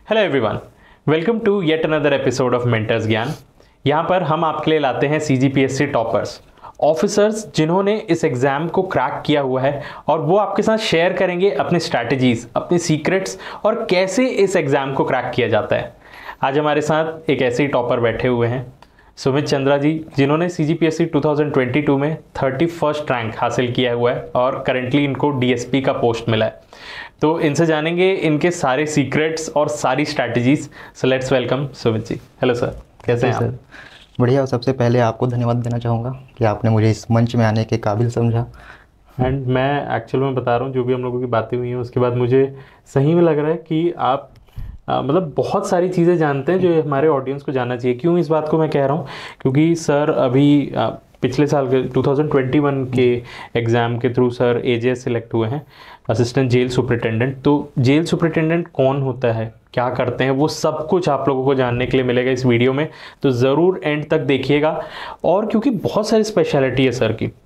Hello everyone, welcome to yet another episode of mentors Gyan. यहाँ पर हम आपके लिए लाते हैं सीजीपीएससी टॉपर्स, ऑफिसर्स जिन्होंने इस एग्ज़ाम को क्रैक किया हुआ है और वो आपके साथ शेयर करेंगे अपनी स्ट्रैटेजीज, अपने सीक्रेट्स और कैसे इस एग्ज़ाम को क्रैक किया जाता है। आज हमारे साथ एक ऐसे ही टॉपर बैठे हुए हैं, सुमित चंद्रा जी, जिन्होंने सीजीपीएससी 2022 में 31st रैंक हासिल किया हुआ है और करंटली इनको डीएसपी का पोस्ट मिला है। तो इनसे जानेंगे इनके सारे सीक्रेट्स और सारी strategies. So let's welcome Sumit ji. Hello sir, कैसे हैं आप? बढ़िया। सबसे पहले आपको धन्यवाद देना चाहूँगा कि आपने मुझे इस मंच में आने के काबिल समझा। एंड मैं एक्चुअल में बता रहा हूँ, जो भी हम लोगों की बातें हुई हैं उसके बाद मुझे सही में लग रहा है कि आप मतलब बहुत सारी चीज़ें जानते हैं जो हमारे ऑडियंस को जानना चाहिए। क्यों इस बात को मैं कह रहा हूँ, क्योंकि सर अभी पिछले साल के 2021 के एग्ज़ाम के थ्रू सर एजेएस सिलेक्ट हुए हैं, असिस्टेंट जेल सुपरिटेंडेंट। तो जेल सुपरिटेंडेंट कौन होता है, क्या करते हैं, वो सब कुछ आप लोगों को जानने के लिए मिलेगा इस वीडियो में। तो ज़रूर एंड तक देखिएगा। और क्योंकि बहुत सारी स्पेशलिटी है सर की,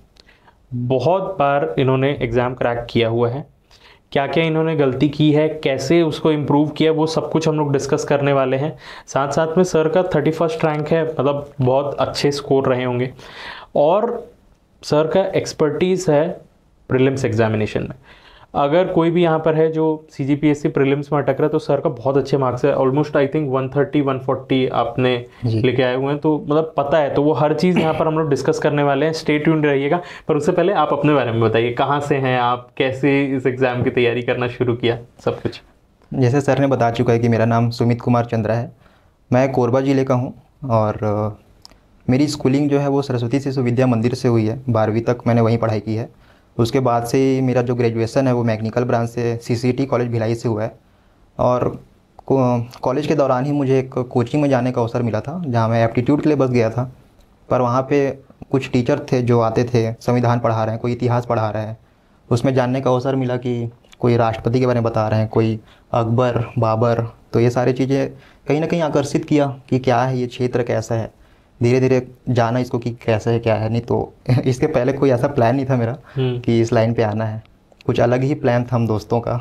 बहुत बार इन्होंने एग्ज़ाम क्रैक किया हुआ है, क्या क्या इन्होंने गलती की है, कैसे उसको इम्प्रूव किया, वो सब कुछ हम लोग डिस्कस करने वाले हैं। साथ साथ में सर का 31st रैंक है, मतलब बहुत अच्छे स्कोर रहे होंगे। और सर का एक्सपर्टीज़ है प्रीलिम्स एग्जामिनेशन में। अगर कोई भी यहाँ पर है जो सीजीपीएससी प्रीलिम्स में अटक रहा है तो सर का बहुत अच्छे मार्क्स है, ऑलमोस्ट आई थिंक 130-140 आपने लेके आए हुए हैं। तो मतलब पता है, तो वो हर चीज़ यहाँ पर हम लोग डिस्कस करने वाले हैं। स्टे ट्यून्ड रहिएगा। पर उससे पहले आप अपने बारे में बताइए, कहाँ से हैं आप, कैसे इस एग्ज़ाम की तैयारी करना शुरू किया, सब कुछ। जैसे सर ने बता चुका है कि मेरा नाम सुमित कुमार चंद्रा है। मैं कोरबा ज़िले का हूँ और मेरी स्कूलिंग जो है वो सरस्वती शिशु विद्या मंदिर से हुई है। 12वीं तक मैंने वहीं पढ़ाई की है। उसके बाद से मेरा जो ग्रेजुएशन है वो मैकेनिकल ब्रांच से सीसीटी कॉलेज भिलाई से हुआ है। और कॉलेज के दौरान ही मुझे एक कोचिंग में जाने का अवसर मिला था, जहाँ मैं एप्टीट्यूड के लिए बस गया था। पर वहाँ पे कुछ टीचर थे जो आते थे, संविधान पढ़ा रहे हैं, कोई इतिहास पढ़ा रहे हैं। उसमें जानने का अवसर मिला कि कोई राष्ट्रपति के बारे में बता रहे हैं, कोई अकबर, बाबर। तो ये सारी चीज़ें कहीं ना कहीं आकर्षित किया कि क्या है ये क्षेत्र, कैसा है। धीरे धीरे जाना इसको कि कैसे है क्या है। नहीं तो इसके पहले कोई ऐसा प्लान नहीं था मेरा कि इस लाइन पे आना है। कुछ अलग ही प्लान था हम दोस्तों का।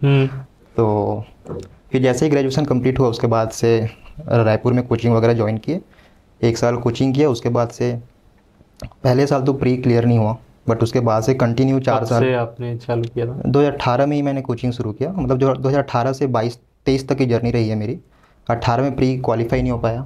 तो फिर जैसे ही ग्रेजुएशन कंप्लीट हुआ उसके बाद से रायपुर में कोचिंग वगैरह ज्वाइन किए। 1 साल कोचिंग किया। उसके बाद से पहले साल तो प्री क्लियर नहीं हुआ, बट उसके बाद से कंटिन्यू 4 साल से आपने चालू किया था? 2018 में ही मैंने कोचिंग शुरू किया। मतलब जो 2018 से 22-23 तक की जर्नी रही है मेरी। 18 में प्री क्वालिफाई नहीं हो पाया।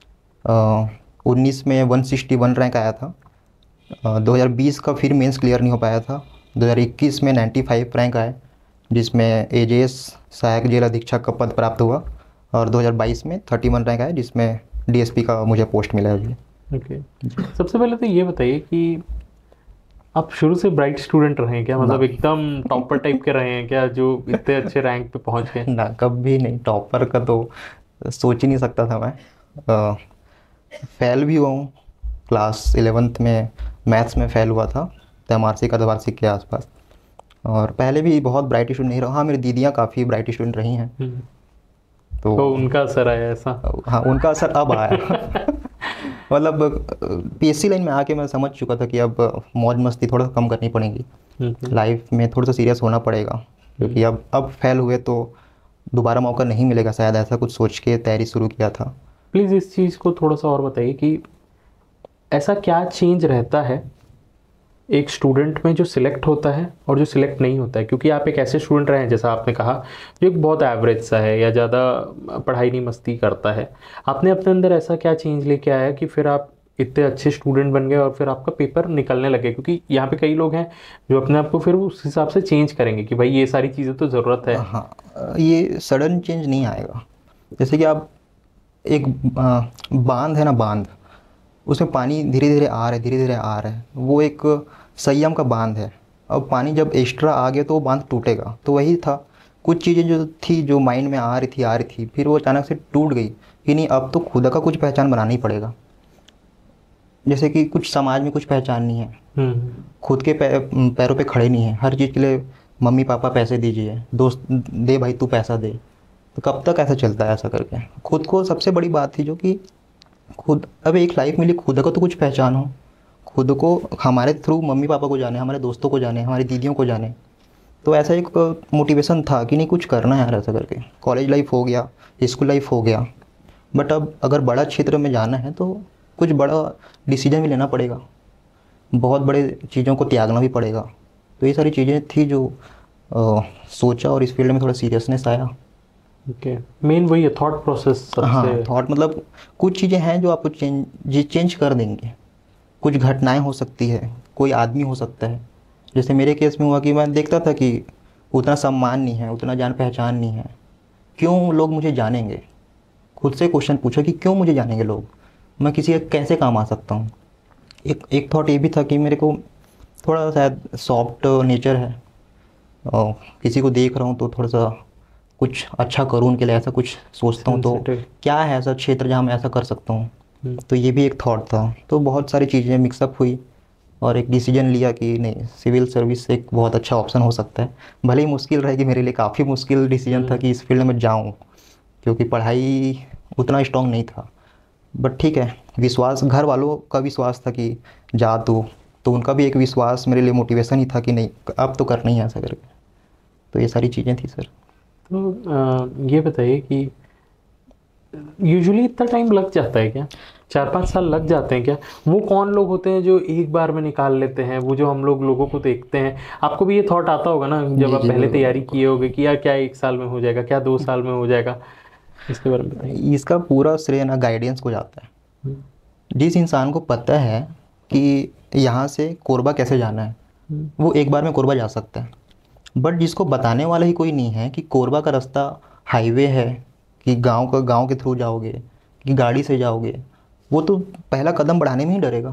19 में 161 रैंक आया था। 2020 का फिर मेंस क्लियर नहीं हो पाया था। 2021 में 95 रैंक आए, जिसमें एजेएस सहायक जेल अधीक्षक का पद प्राप्त हुआ। और 2022 में 31 रैंक आया, जिसमें डीएसपी का मुझे पोस्ट मिला है अभी। ओके। सबसे पहले तो ये बताइए कि आप शुरू से ब्राइट स्टूडेंट रहे हैं क्या, मतलब एकदम टॉपर टाइप के रहे हैं क्या, जो इतने अच्छे रैंक पे पहुंच गए? ना, कभी नहीं। टॉपर का तो सोच ही नहीं सकता था मैं। फेल भी हुआ हूँ। क्लास 11th में मैथ्स में फ़ेल हुआ था, त्रैमासिक अर्धवार्षिक के आसपास। और पहले भी बहुत ब्राइट स्टूडेंट नहीं रहा। हाँ, मेरी दीदियाँ काफ़ी ब्राइट स्टूडेंट रही हैं। तो उनका असर आया ऐसा? हाँ, उनका असर अब आया। मतलब पीएससी लाइन में आके मैं समझ चुका था कि अब मौज मस्ती थोड़ा कम करनी पड़ेगी, लाइफ में थोड़ा सा सीरियस होना पड़ेगा। क्योंकि अब फेल हुए तो दोबारा मौका नहीं मिलेगा शायद, ऐसा कुछ सोच के तैयारी शुरू किया था। प्लीज़ इस चीज़ को थोड़ा सा और बताइए कि ऐसा क्या चेंज रहता है एक स्टूडेंट में जो सिलेक्ट होता है और जो सिलेक्ट नहीं होता है। क्योंकि आप एक ऐसे स्टूडेंट रहे हैं, जैसा आपने कहा, जो एक बहुत एवरेज सा है या ज़्यादा पढ़ाई नहीं मस्ती करता है। आपने अपने अंदर ऐसा क्या चेंज लेके आया कि फिर आप इतने अच्छे स्टूडेंट बन गए और फिर आपका पेपर निकलने लगे? क्योंकि यहाँ पे कई लोग हैं जो अपने आप को फिर उस हिसाब से चेंज करेंगे कि भाई ये सारी चीज़ें तो ज़रूरत है। हाँ, ये सडन चेंज नहीं आएगा। जैसे कि आप एक बांध है ना, बांध, उसमें पानी धीरे धीरे आ रहा है, धीरे धीरे आ रहा है। वो एक संयम का बांध है। अब पानी जब एक्स्ट्रा आ गया तो वो बांध टूटेगा। तो वही था, कुछ चीज़ें जो थी, जो माइंड में आ रही थी, फिर वो अचानक से टूट गई कि नहीं, अब तो खुद का कुछ पहचान बनाना ही पड़ेगा। जैसे कि कुछ समाज में कुछ पहचान नहीं है, खुद के पैरों पे खड़े नहीं है। हर चीज़ के लिए मम्मी पापा पैसे दीजिए, दोस्त दे भाई तू पैसा दे। तो कब तक ऐसा चलता है? ऐसा करके खुद को, सबसे बड़ी बात थी जो कि खुद, अब एक लाइफ मिली, खुद का तो कुछ पहचान हो। खुद को हमारे थ्रू मम्मी पापा को जाने, हमारे दोस्तों को जाने, हमारी दीदियों को जाने। तो ऐसा एक मोटिवेशन था कि नहीं कुछ करना है यार ऐसा करके। कॉलेज लाइफ हो गया, स्कूल लाइफ हो गया, बट अब अगर बड़ा क्षेत्र में जाना है तो कुछ बड़ा डिसीजन भी लेना पड़ेगा, बहुत बड़े चीज़ों को त्यागना भी पड़ेगा। तो ये सारी चीज़ें थी जो सोचा और इस फील्ड में थोड़ा सीरियसनेस आया। ओके, मेन वही है थॉट प्रोसेस सबसे। हाँ, थॉट मतलब कुछ चीज़ें हैं जो आपको चेंज कर देंगे। कुछ घटनाएं हो सकती है, कोई आदमी हो सकता है। जैसे मेरे केस में हुआ कि मैं देखता था कि उतना सम्मान नहीं है, उतना जान पहचान नहीं है, क्यों लोग मुझे जानेंगे। खुद से क्वेश्चन पूछा कि क्यों मुझे जानेंगे लोग, मैं किसी का कैसे काम आ सकता हूँ। एक थॉट ये भी था कि मेरे को थोड़ा शायद सॉफ्ट नेचर है, और किसी को देख रहा हूँ तो थोड़ा सा कुछ अच्छा करूँ उनके लिए, ऐसा कुछ सोचता हूँ। तो Sensitive। क्या है ऐसा क्षेत्र जहाँ मैं ऐसा कर सकता हूँ। हम्म। तो ये भी एक थॉट था। तो बहुत सारी चीज़ें मिक्सअप हुई और एक डिसीजन लिया कि नहीं, सिविल सर्विस एक बहुत अच्छा ऑप्शन हो सकता है। भले ही मुश्किल रहेगी, मेरे लिए काफ़ी मुश्किल डिसीजन था कि इस फील्ड में जाऊँ, क्योंकि पढ़ाई उतना स्ट्रॉन्ग नहीं था। बट ठीक है, विश्वास, घर वालों का विश्वास था कि जा तो उनका भी एक विश्वास मेरे लिए मोटिवेशन ही था कि नहीं अब तो करना ही है ऐसा करके। तो ये सारी चीज़ें थी सर। तो ये बताइए कि यूजुअली इतना टाइम लग जाता है क्या? 4-5 साल लग जाते हैं क्या? वो कौन लोग होते हैं जो एक बार में निकाल लेते हैं? वो जो हम लोगों को देखते हैं, आपको भी ये थॉट आता होगा ना जब जी आप जी, पहले बिल्कुल तैयारी बिल्कुल। किए होगे कि यार क्या 1 साल में हो जाएगा, क्या 2 साल में हो जाएगा? इसके बारे में बताइए। इसका पूरा श्रेय ना गाइडेंस को जाता है। हम्म। जिस इंसान को पता है कि यहाँ से कोरबा कैसे जाना है, हम्म। वो एक बार में कोरबा जा सकता है। बट जिसको बताने वाला ही कोई नहीं है कि कोरबा का रास्ता हाईवे है, कि गांव के थ्रू जाओगे, कि गाड़ी से जाओगे, वो तो पहला कदम बढ़ाने में ही डरेगा,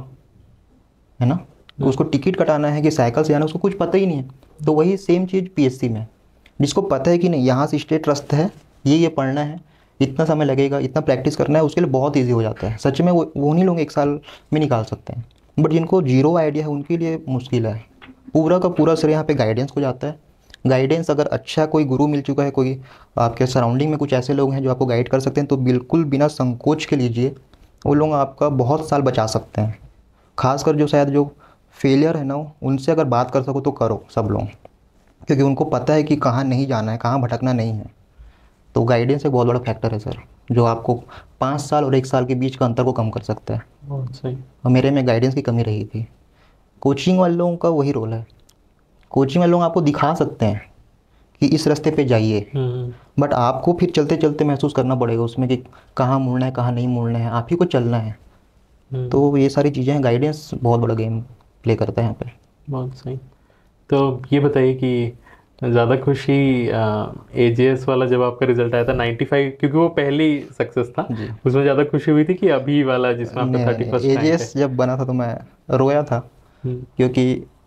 है ना। उसको टिकट कटाना है कि साइकिल से जाना, उसको कुछ पता ही नहीं है। तो वही सेम चीज़ पीएससी में, जिसको पता है कि नहीं यहाँ से स्टेट रास्ता है, ये पढ़ना है, इतना समय लगेगा, इतना प्रैक्टिस करना है, उसके लिए बहुत ईजी हो जाता है। सच में वो नहीं लोग 1 साल में निकाल सकते हैं। बट जिनको जीरो आइडिया है उनके लिए मुश्किल है। पूरा का पूरा श्रेय यहाँ पे गाइडेंस को जाता है। गाइडेंस अगर अच्छा कोई गुरु मिल चुका है, कोई आपके सराउंडिंग में कुछ ऐसे लोग हैं जो आपको गाइड कर सकते हैं, तो बिल्कुल बिना संकोच के लीजिए। वो लोग आपका बहुत साल बचा सकते हैं। खासकर जो शायद जो फेलियर है ना, उनसे अगर बात कर सको तो करो सब लोग, क्योंकि उनको पता है कि कहाँ नहीं जाना है, कहाँ भटकना नहीं है। तो गाइडेंस एक बहुत बड़ा फैक्टर है सर, जो आपको 5 साल और 1 साल के बीच का अंतर को कम कर सकता है। बहुत सही। और मेरे में गाइडेंस की कमी रही थी। कोचिंग वाले लोगों का वही रोल है। कोचिंग वाले लोग आपको दिखा सकते हैं कि इस रास्ते पे जाइए, बट आपको फिर चलते चलते महसूस करना पड़ेगा उसमें कि कहाँ मुड़ना है, कहाँ नहीं मुड़ना है, आप ही को चलना है। तो ये सारी चीज़ें हैं, गाइडेंस बहुत बड़ा गेम प्ले करता है यहाँ पे। बहुत सही। तो ये बताइए कि ज़्यादा खुशी एजेएस वाला जब आपका रिजल्ट आया था 95, क्योंकि वो पहली सक्सेस था, जी, उसमें ज़्यादा खुशी हुई थी कि अभी वाला जिसमें आपका नहीं 31st रैंक है? एजीएस जब बना था तो मैं रोया था, क्योंकि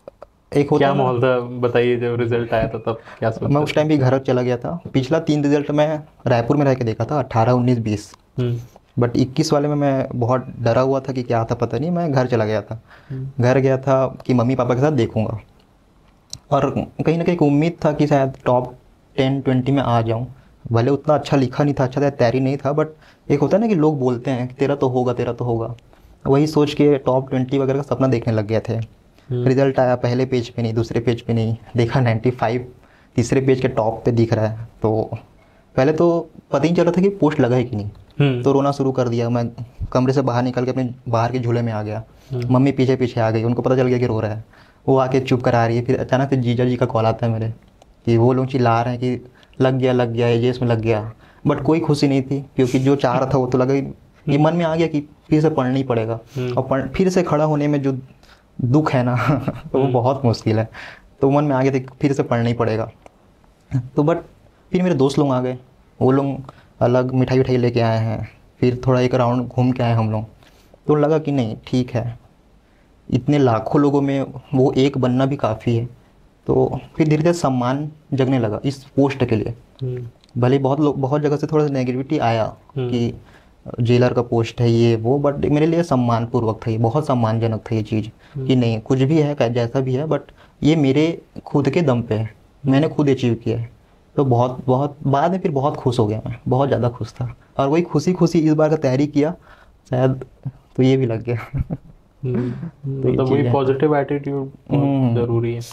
एक होता क्या है ना। माहौल था बताइए, जब रिजल्ट आया था तब क्या सोच मैं रहे उस टाइम भी घर चला गया था। पिछला 3 रिजल्ट मैं रायपुर में रह के देखा था, 18, 19, 20। थे? बट 21 वाले में मैं बहुत डरा हुआ था कि क्या था पता नहीं। मैं घर चला गया था। घर गया था कि मम्मी पापा के साथ देखूंगा, और कहीं ना कहीं एक उम्मीद था कि शायद टॉप 10-20 में आ जाऊं। भले उतना अच्छा लिखा नहीं था, अच्छा तैयारी नहीं था, बट एक होता है ना कि लोग बोलते हैं कि तेरा तो होगा, तेरा तो होगा। वही सोच के टॉप 20 वगैरह का सपना देखने लग गए थे। रिजल्ट आया, पहले पेज पे नहीं, दूसरे पेज पे नहीं, देखा 95 तीसरे पेज के टॉप पे दिख रहा है। तो पहले तो पता ही नहीं चल रहा था कि पोस्ट लगा है कि नहीं। तो रोना शुरू कर दिया। मैं कमरे से बाहर निकल के अपने बाहर के झूले में आ गया। मम्मी पीछे पीछे आ गई, उनको पता चल गया कि रो रहा है। वो आके चुप करा रही है। फिर अचानक से जीजा जी का कॉल आता है मेरे, कि वो लोग चिल्ला रहे हैं कि लग गया एजेएस में लग गया। बट कोई खुशी नहीं थी, क्योंकि जो चाह रहा था वो तो लगा ही। ये मन में आ गया कि फिर से पढ़ना ही पड़ेगा, और फिर से खड़ा होने में जो दुख है ना तो वो बहुत मुश्किल है। तो मन में आ गया था कि फिर से पढ़ना ही पड़ेगा। तो बट फिर मेरे दोस्त लोग आ गए, वो लोग अलग मिठाई विठाई लेके आए हैं। फिर थोड़ा एक राउंड घूम के आए हम लोग। तो लगा कि नहीं ठीक है, इतने लाखों लोगों में वो एक बनना भी काफ़ी है। तो फिर धीरे धीरे सम्मान जगने लगा इस पोस्ट के लिए। भले बहुत जगह से थोड़ा सा नेगेटिविटी आया कि जेलर का पोस्ट है ये वो, बट मेरे लिए सम्मानपूर्वक था, ये बहुत सम्मानजनक था ये चीज़, कि नहीं कुछ भी है जैसा भी है, बट ये मेरे खुद के दम पे है, मैंने खुद अचीव किया है। तो बहुत बहुत बाद में फिर बहुत खुश हो गया, मैं बहुत ज़्यादा खुश था। और वही खुशी इस बार का तैयारी किया शायद, तो ये भी लग गया। मतलब वही पॉजिटिव एटीट्यूड बहुत ज़रूरी है।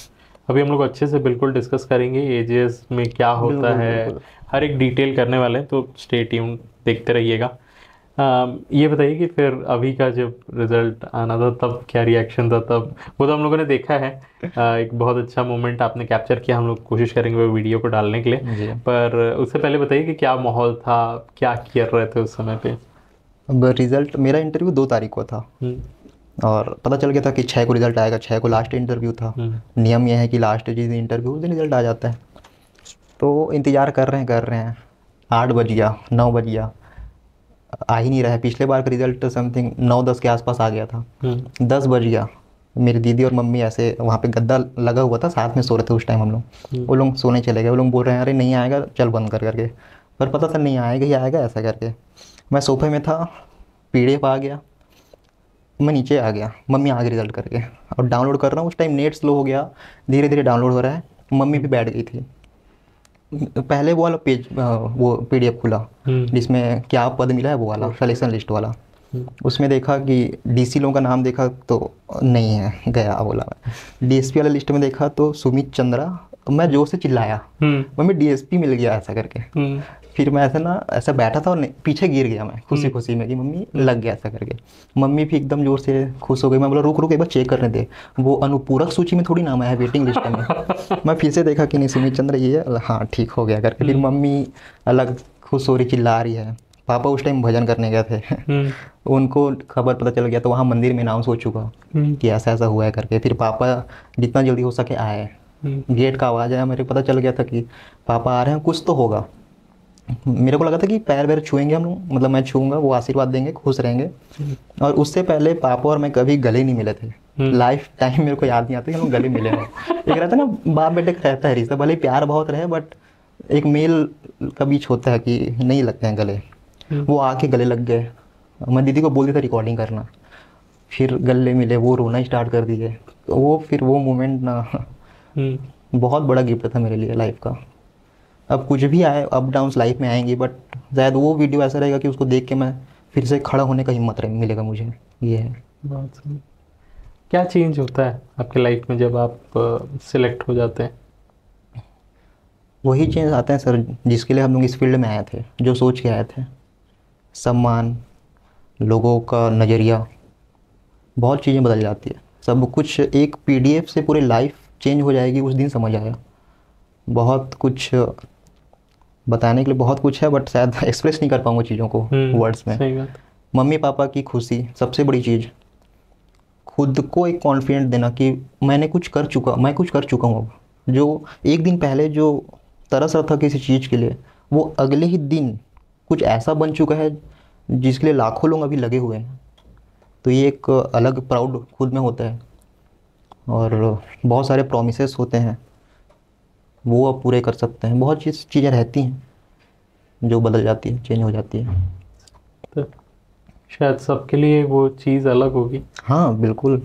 अभी हम लोग अच्छे से बिल्कुल डिस्कस करेंगे एजेस में क्या होता बिल्कुल है, बिल्कुल। हर एक डिटेल करने वाले हैं, तो स्टे ट्यून, देखते रहिएगा। ये बताइए कि फिर अभी का जब रिजल्ट आना था तब क्या रिएक्शन था तब? वो तो हम लोगों ने देखा है, एक बहुत अच्छा मोमेंट आपने कैप्चर किया, हम लोग कोशिश करेंगे वो वीडियो को डालने के लिए। जी। पर उससे पहले बताइए कि क्या माहौल था, क्या कर रहे थे उस समय पे? अब रिज़ल्ट, मेरा इंटरव्यू 2 तारीख को था हम्म। और पता चल गया था कि 6 को रिज़ल्ट आएगा, 6 को लास्ट इंटरव्यू था। हम्म। नियम यह है कि लास्ट जिस दिन इंटरव्यू उस दिन रिज़ल्ट आ जाता है। तो इंतज़ार कर रहे हैं 8 बज गया, 9 बज गया, आ ही नहीं रहा है। पिछले बार का रिज़ल्ट समथिंग 9-10 के आसपास आ गया था। 10 बज गया, मेरी दीदी और मम्मी ऐसे वहाँ पे गद्दा लगा हुआ था, साथ में सो रहे थे उस टाइम हम लोग। वो लोग सोने चले गए, वो लोग बोल रहे हैं अरे नहीं आएगा, चल बंद कर करके। पर पता था नहीं आएगा ही आएगा ऐसा करके। मैं सोफे में था, पीडीएफ आ गया, मैं नीचे आ गया, मम्मी आ गई रिज़ल्ट करके और डाउनलोड कर रहा हूँ। उस टाइम नेट स्लो हो गया, धीरे धीरे डाउनलोड हो रहा है। मम्मी भी बैठ गई थी। पहले वो वाला पेज, वो पीडीएफ खुला जिसमें क्या पद मिला है, वो वाला सिलेक्शन लिस्ट वाला। उसमें देखा कि डीसी लोगों का नाम देखा तो नहीं है, गया बोला। मैं डीएसपी वाला लिस्ट में देखा तो सुमित चंद्रा, मैं जोर से चिल्लाया मम्मी डीएसपी मिल गया ऐसा करके। फिर मैं ऐसा बैठा था और पीछे गिर गया मैं खुशी खुशी में कि मम्मी लग गया ऐसा करके। मम्मी भी एकदम जोर से खुश हो गई। मैं बोला रुक रुक एक बार चेक करने दे, वो अनुपूरक सूची में थोड़ी नाम आया है वेटिंग लिस्ट में। मैं फिर से देखा कि नहीं सुमित चंद्र ये है, हाँ ठीक हो गया करके। फिर मम्मी अलग खुश हो रही, चिल्ला रही है। पापा उस टाइम भजन करने गए थे। उनको खबर पता चल गया तो वहाँ मंदिर में अनाउंस हो चुका कि ऐसा ऐसा हुआ है करके। फिर पापा जितना जल्दी हो सके आए। गेट का आवाज़ आया, मेरे को पता चल गया था कि पापा आ रहे हैं, कुछ तो होगा। मेरे को लगा था कि पैर वैर छुएंगे हम लोग, मतलब मैं छूऊंगा, वो आशीर्वाद देंगे, खुश रहेंगे। और उससे पहले पापा और मैं कभी गले नहीं मिले थे लाइफ टाइम। मेरे को याद नहीं आता कि हम लोग गले मिले हैं। एक रहता है ना बाप बेटे का रहता है रिश्ता, भले ही प्यार बहुत रहे बट एक मेल का बीच होता है कि नहीं लगते हैं गले। वो आके गले लग गए। मैं दीदी को बोल दिया था रिकॉर्डिंग करना, फिर गले मिले, वो रोना स्टार्ट कर दिए। वो फिर वो मोमेंट ना बहुत बड़ा गिफ्ट था मेरे लिए लाइफ का। अब कुछ भी आए, अप डाउन्स लाइफ में आएंगे, बट शायद वो वीडियो ऐसा रहेगा कि उसको देख के मैं फिर से खड़ा होने का हिम्मत मिलेगा मुझे। ये है। बहुत सही। क्या चेंज होता है आपके लाइफ में जब आप सिलेक्ट हो जाते हैं? वही चेंज आते हैं सर जिसके लिए हम लोग इस फील्ड में आए थे, जो सोच के आए थे। सम्मान, लोगों का नज़रिया, बहुत चीज़ें बदल जाती है। सब कुछ एक पीडीएफ से पूरी लाइफ चेंज हो जाएगी, उस दिन समझ आया। बहुत कुछ बताने के लिए बहुत कुछ है बट शायद एक्सप्रेस नहीं कर पाऊंगा चीज़ों को वर्ड्स में। सही बात। मम्मी पापा की खुशी सबसे बड़ी चीज़, खुद को एक कॉन्फिडेंट देना कि मैं कुछ कर चुका हूँ। अब जो एक दिन पहले जो तरस रहा था किसी चीज़ के लिए, वो अगले ही दिन कुछ ऐसा बन चुका है जिसके लिए लाखों लोग अभी लगे हुए हैं। तो ये एक अलग प्राउड खुद में होता है। और बहुत सारे प्रॉमिसेस होते हैं, वो अब पूरे कर सकते हैं। बहुत चीज़ें रहती हैं जो बदल जाती है, चेंज हो जाती है। तो शायद सबके लिए वो चीज़ अलग होगी। हाँ बिल्कुल,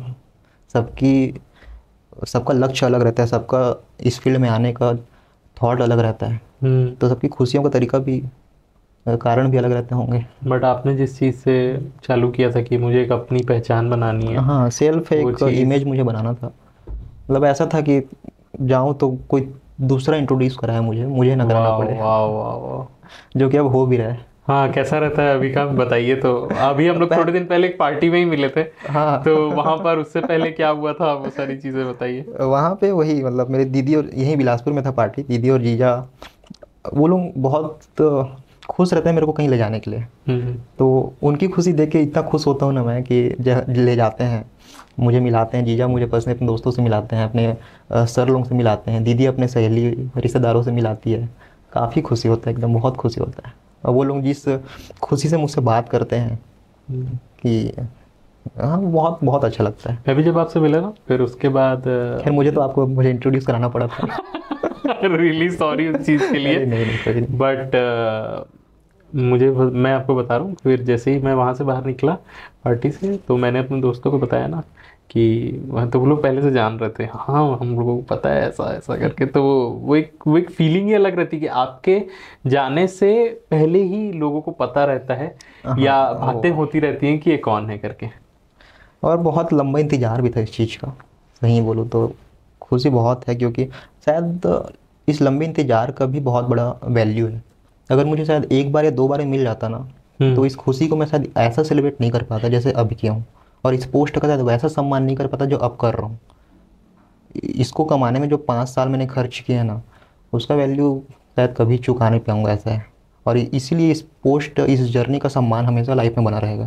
सबका लक्ष्य अलग रहता है, सबका इस फील्ड में आने का थॉट अलग रहता है। तो सबकी खुशियों का तरीका भी, कारण भी अलग रहते होंगे। बट आपने जिस चीज़ से चालू किया था कि मुझे एक अपनी पहचान बनानी है, हाँ सेल्फ एक इमेज मुझे बनाना था। मतलब ऐसा था कि जाऊँ तो कोई दूसरा इंट्रोड्यूस कराया मुझे ना कराना पड़े। वाह वाह वाह। जो कि अब हो भी रहा है। हाँ, कैसा रहता है अभी का, बताइए। तो अभी हम लोग थोड़े दिन पहले एक पार्टी में ही मिले थे। हाँ तो वहाँ पर उससे पहले क्या हुआ था, वो सारी चीज़ें बताइए। वहाँ पे वही, मतलब मेरे दीदी और, यहीं बिलासपुर में था पार्टी, दीदी और जीजा वो लोग बहुत खुश रहते हैं मेरे को कहीं ले जाने के लिए। तो उनकी खुशी देख के इतना खुश होता हूँ ना मैं कि ले जाते हैं, मुझे मिलाते हैं। जीजा मुझे पर्सनली अपने दोस्तों से मिलाते हैं, अपने सर लोगों से मिलाते हैं। दीदी अपने सहेली रिश्तेदारों से मिलाती है। काफ़ी खुशी होता है, एकदम बहुत खुशी होता है। और वो लोग जिस खुशी से मुझसे बात करते हैं कि हाँ, बहुत बहुत अच्छा लगता है। मैं भी जब आपसे मिला ना, फिर उसके बाद खैर मुझे इंट्रोड्यूस कराना पड़ा था। रियली सॉरी उस चीज़ के लिए। नहीं। बट मैं आपको बता रहा हूँ, फिर जैसे ही मैं वहाँ से बाहर निकला पार्टी से, तो मैंने अपने दोस्तों को बताया ना कि वहाँ तो वो लोग पहले से जान रहे थे, हाँ हम लोगों को पता है ऐसा ऐसा करके। तो वो एक फीलिंग ही अलग रहती है कि आपके जाने से पहले ही लोगों को पता रहता है या बातें होती रहती हैं कि ये कौन है करके। और बहुत लंबा इंतजार भी था इस चीज़ का, सही बोलूँ तो खुशी बहुत है, क्योंकि शायद इस लंबे इंतज़ार का भी बहुत बड़ा वैल्यू है। अगर मुझे शायद एक बार या दो बार ही मिल जाता ना, तो इस खुशी को मैं शायद ऐसा सेलिब्रेट नहीं कर पाता जैसे अब किया हूँ, और इस पोस्ट का शायद वैसा सम्मान नहीं कर पाता जो अब कर रहा हूँ। इसको कमाने में जो 5 साल मैंने खर्च किए हैं ना, उसका वैल्यू शायद कभी चुका नहीं पाऊँगा, ऐसा है। और इसीलिए इस पोस्ट, इस जर्नी का सम्मान हमेशा लाइफ में बना रहेगा।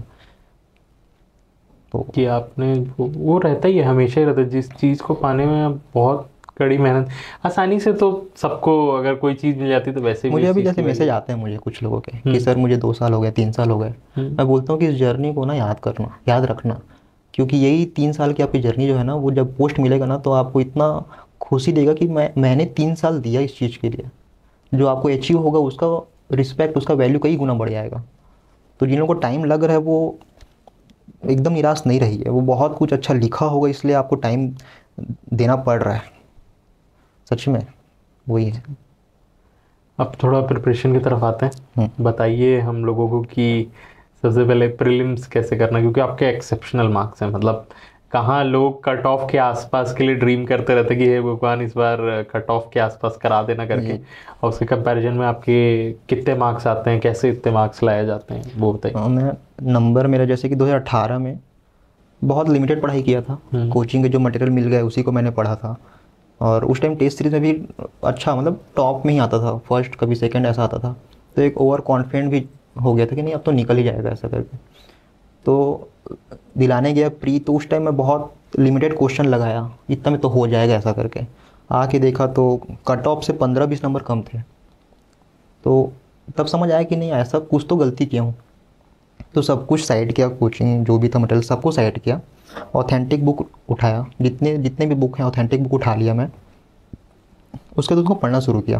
तो कि आपने वो रहता ही है, हमेशा ही रहता है। जिस चीज़ को पाने में आप बहुत कड़ी मेहनत, आसानी से तो सबको अगर कोई चीज़ मिल जाती तो वैसे भी मुझे इस अभी चीज़ जैसे की मैसेज वैल्यू। आते हैं मुझे कुछ लोगों के कि सर मुझे 2 साल हो गए, 3 साल हो गए। मैं बोलता हूँ कि इस जर्नी को ना याद करना, याद रखना, क्योंकि यही 3 साल की आपकी जर्नी जो है ना, वो जब पोस्ट मिलेगा ना, तो आपको इतना खुशी देगा कि मैंने 3 साल दिया इस चीज़ के लिए। जो आपको अचीव होगा उसका रिस्पेक्ट, उसका वैल्यू कई गुना बढ़ जाएगा। तो जिन लोगों को टाइम लग रहा है वो एकदम निराश नहीं रही है, वो बहुत कुछ अच्छा लिखा होगा, इसलिए आपको टाइम देना पड़ रहा है। सच में वही है। अब थोड़ा प्रिपरेशन की तरफ आते हैं। बताइए हम लोगों को कि सबसे पहले प्रीलिम्स कैसे करना, क्योंकि आपके एक्सेप्शनल मार्क्स हैं। मतलब कहाँ लोग कट ऑफ के आसपास के लिए ड्रीम करते रहते कि हे भगवान इस बार कट ऑफ के आसपास करा देना करके, ये और उसके कंपैरिजन में आपके कितने मार्क्स आते हैं, कैसे इतने मार्क्स लाए जाते हैं, वो बताइए। मैं नंबर मेरा जैसे कि 2018 में बहुत लिमिटेड पढ़ाई किया था। कोचिंग के जो मटेरियल मिल गए उसी को मैंने पढ़ा था। और उस टाइम टेस्ट सीरीज में भी अच्छा, मतलब टॉप में ही आता था, फर्स्ट कभी सेकंड ऐसा आता था। तो एक ओवर कॉन्फिडेंट भी हो गया था कि नहीं अब तो निकल ही जाएगा ऐसा करके। तो दिलाने गया प्री, तो उस टाइम में बहुत लिमिटेड क्वेश्चन लगाया, इतना में तो हो जाएगा ऐसा करके। आके देखा तो कट ऑफ से 15-20 नंबर कम थे। तो तब समझ आया कि नहीं, ऐसा कुछ तो गलती किया हूँ। तो सब कुछ साइड किया, कोचिंग जो भी था मटेरियल सबको साइड किया, ऑथेंटिक बुक उठाया, जितने जितने भी बुक हैं ऑथेंटिक बुक उठा लिया मैं। उसके बाद उसको पढ़ना शुरू किया।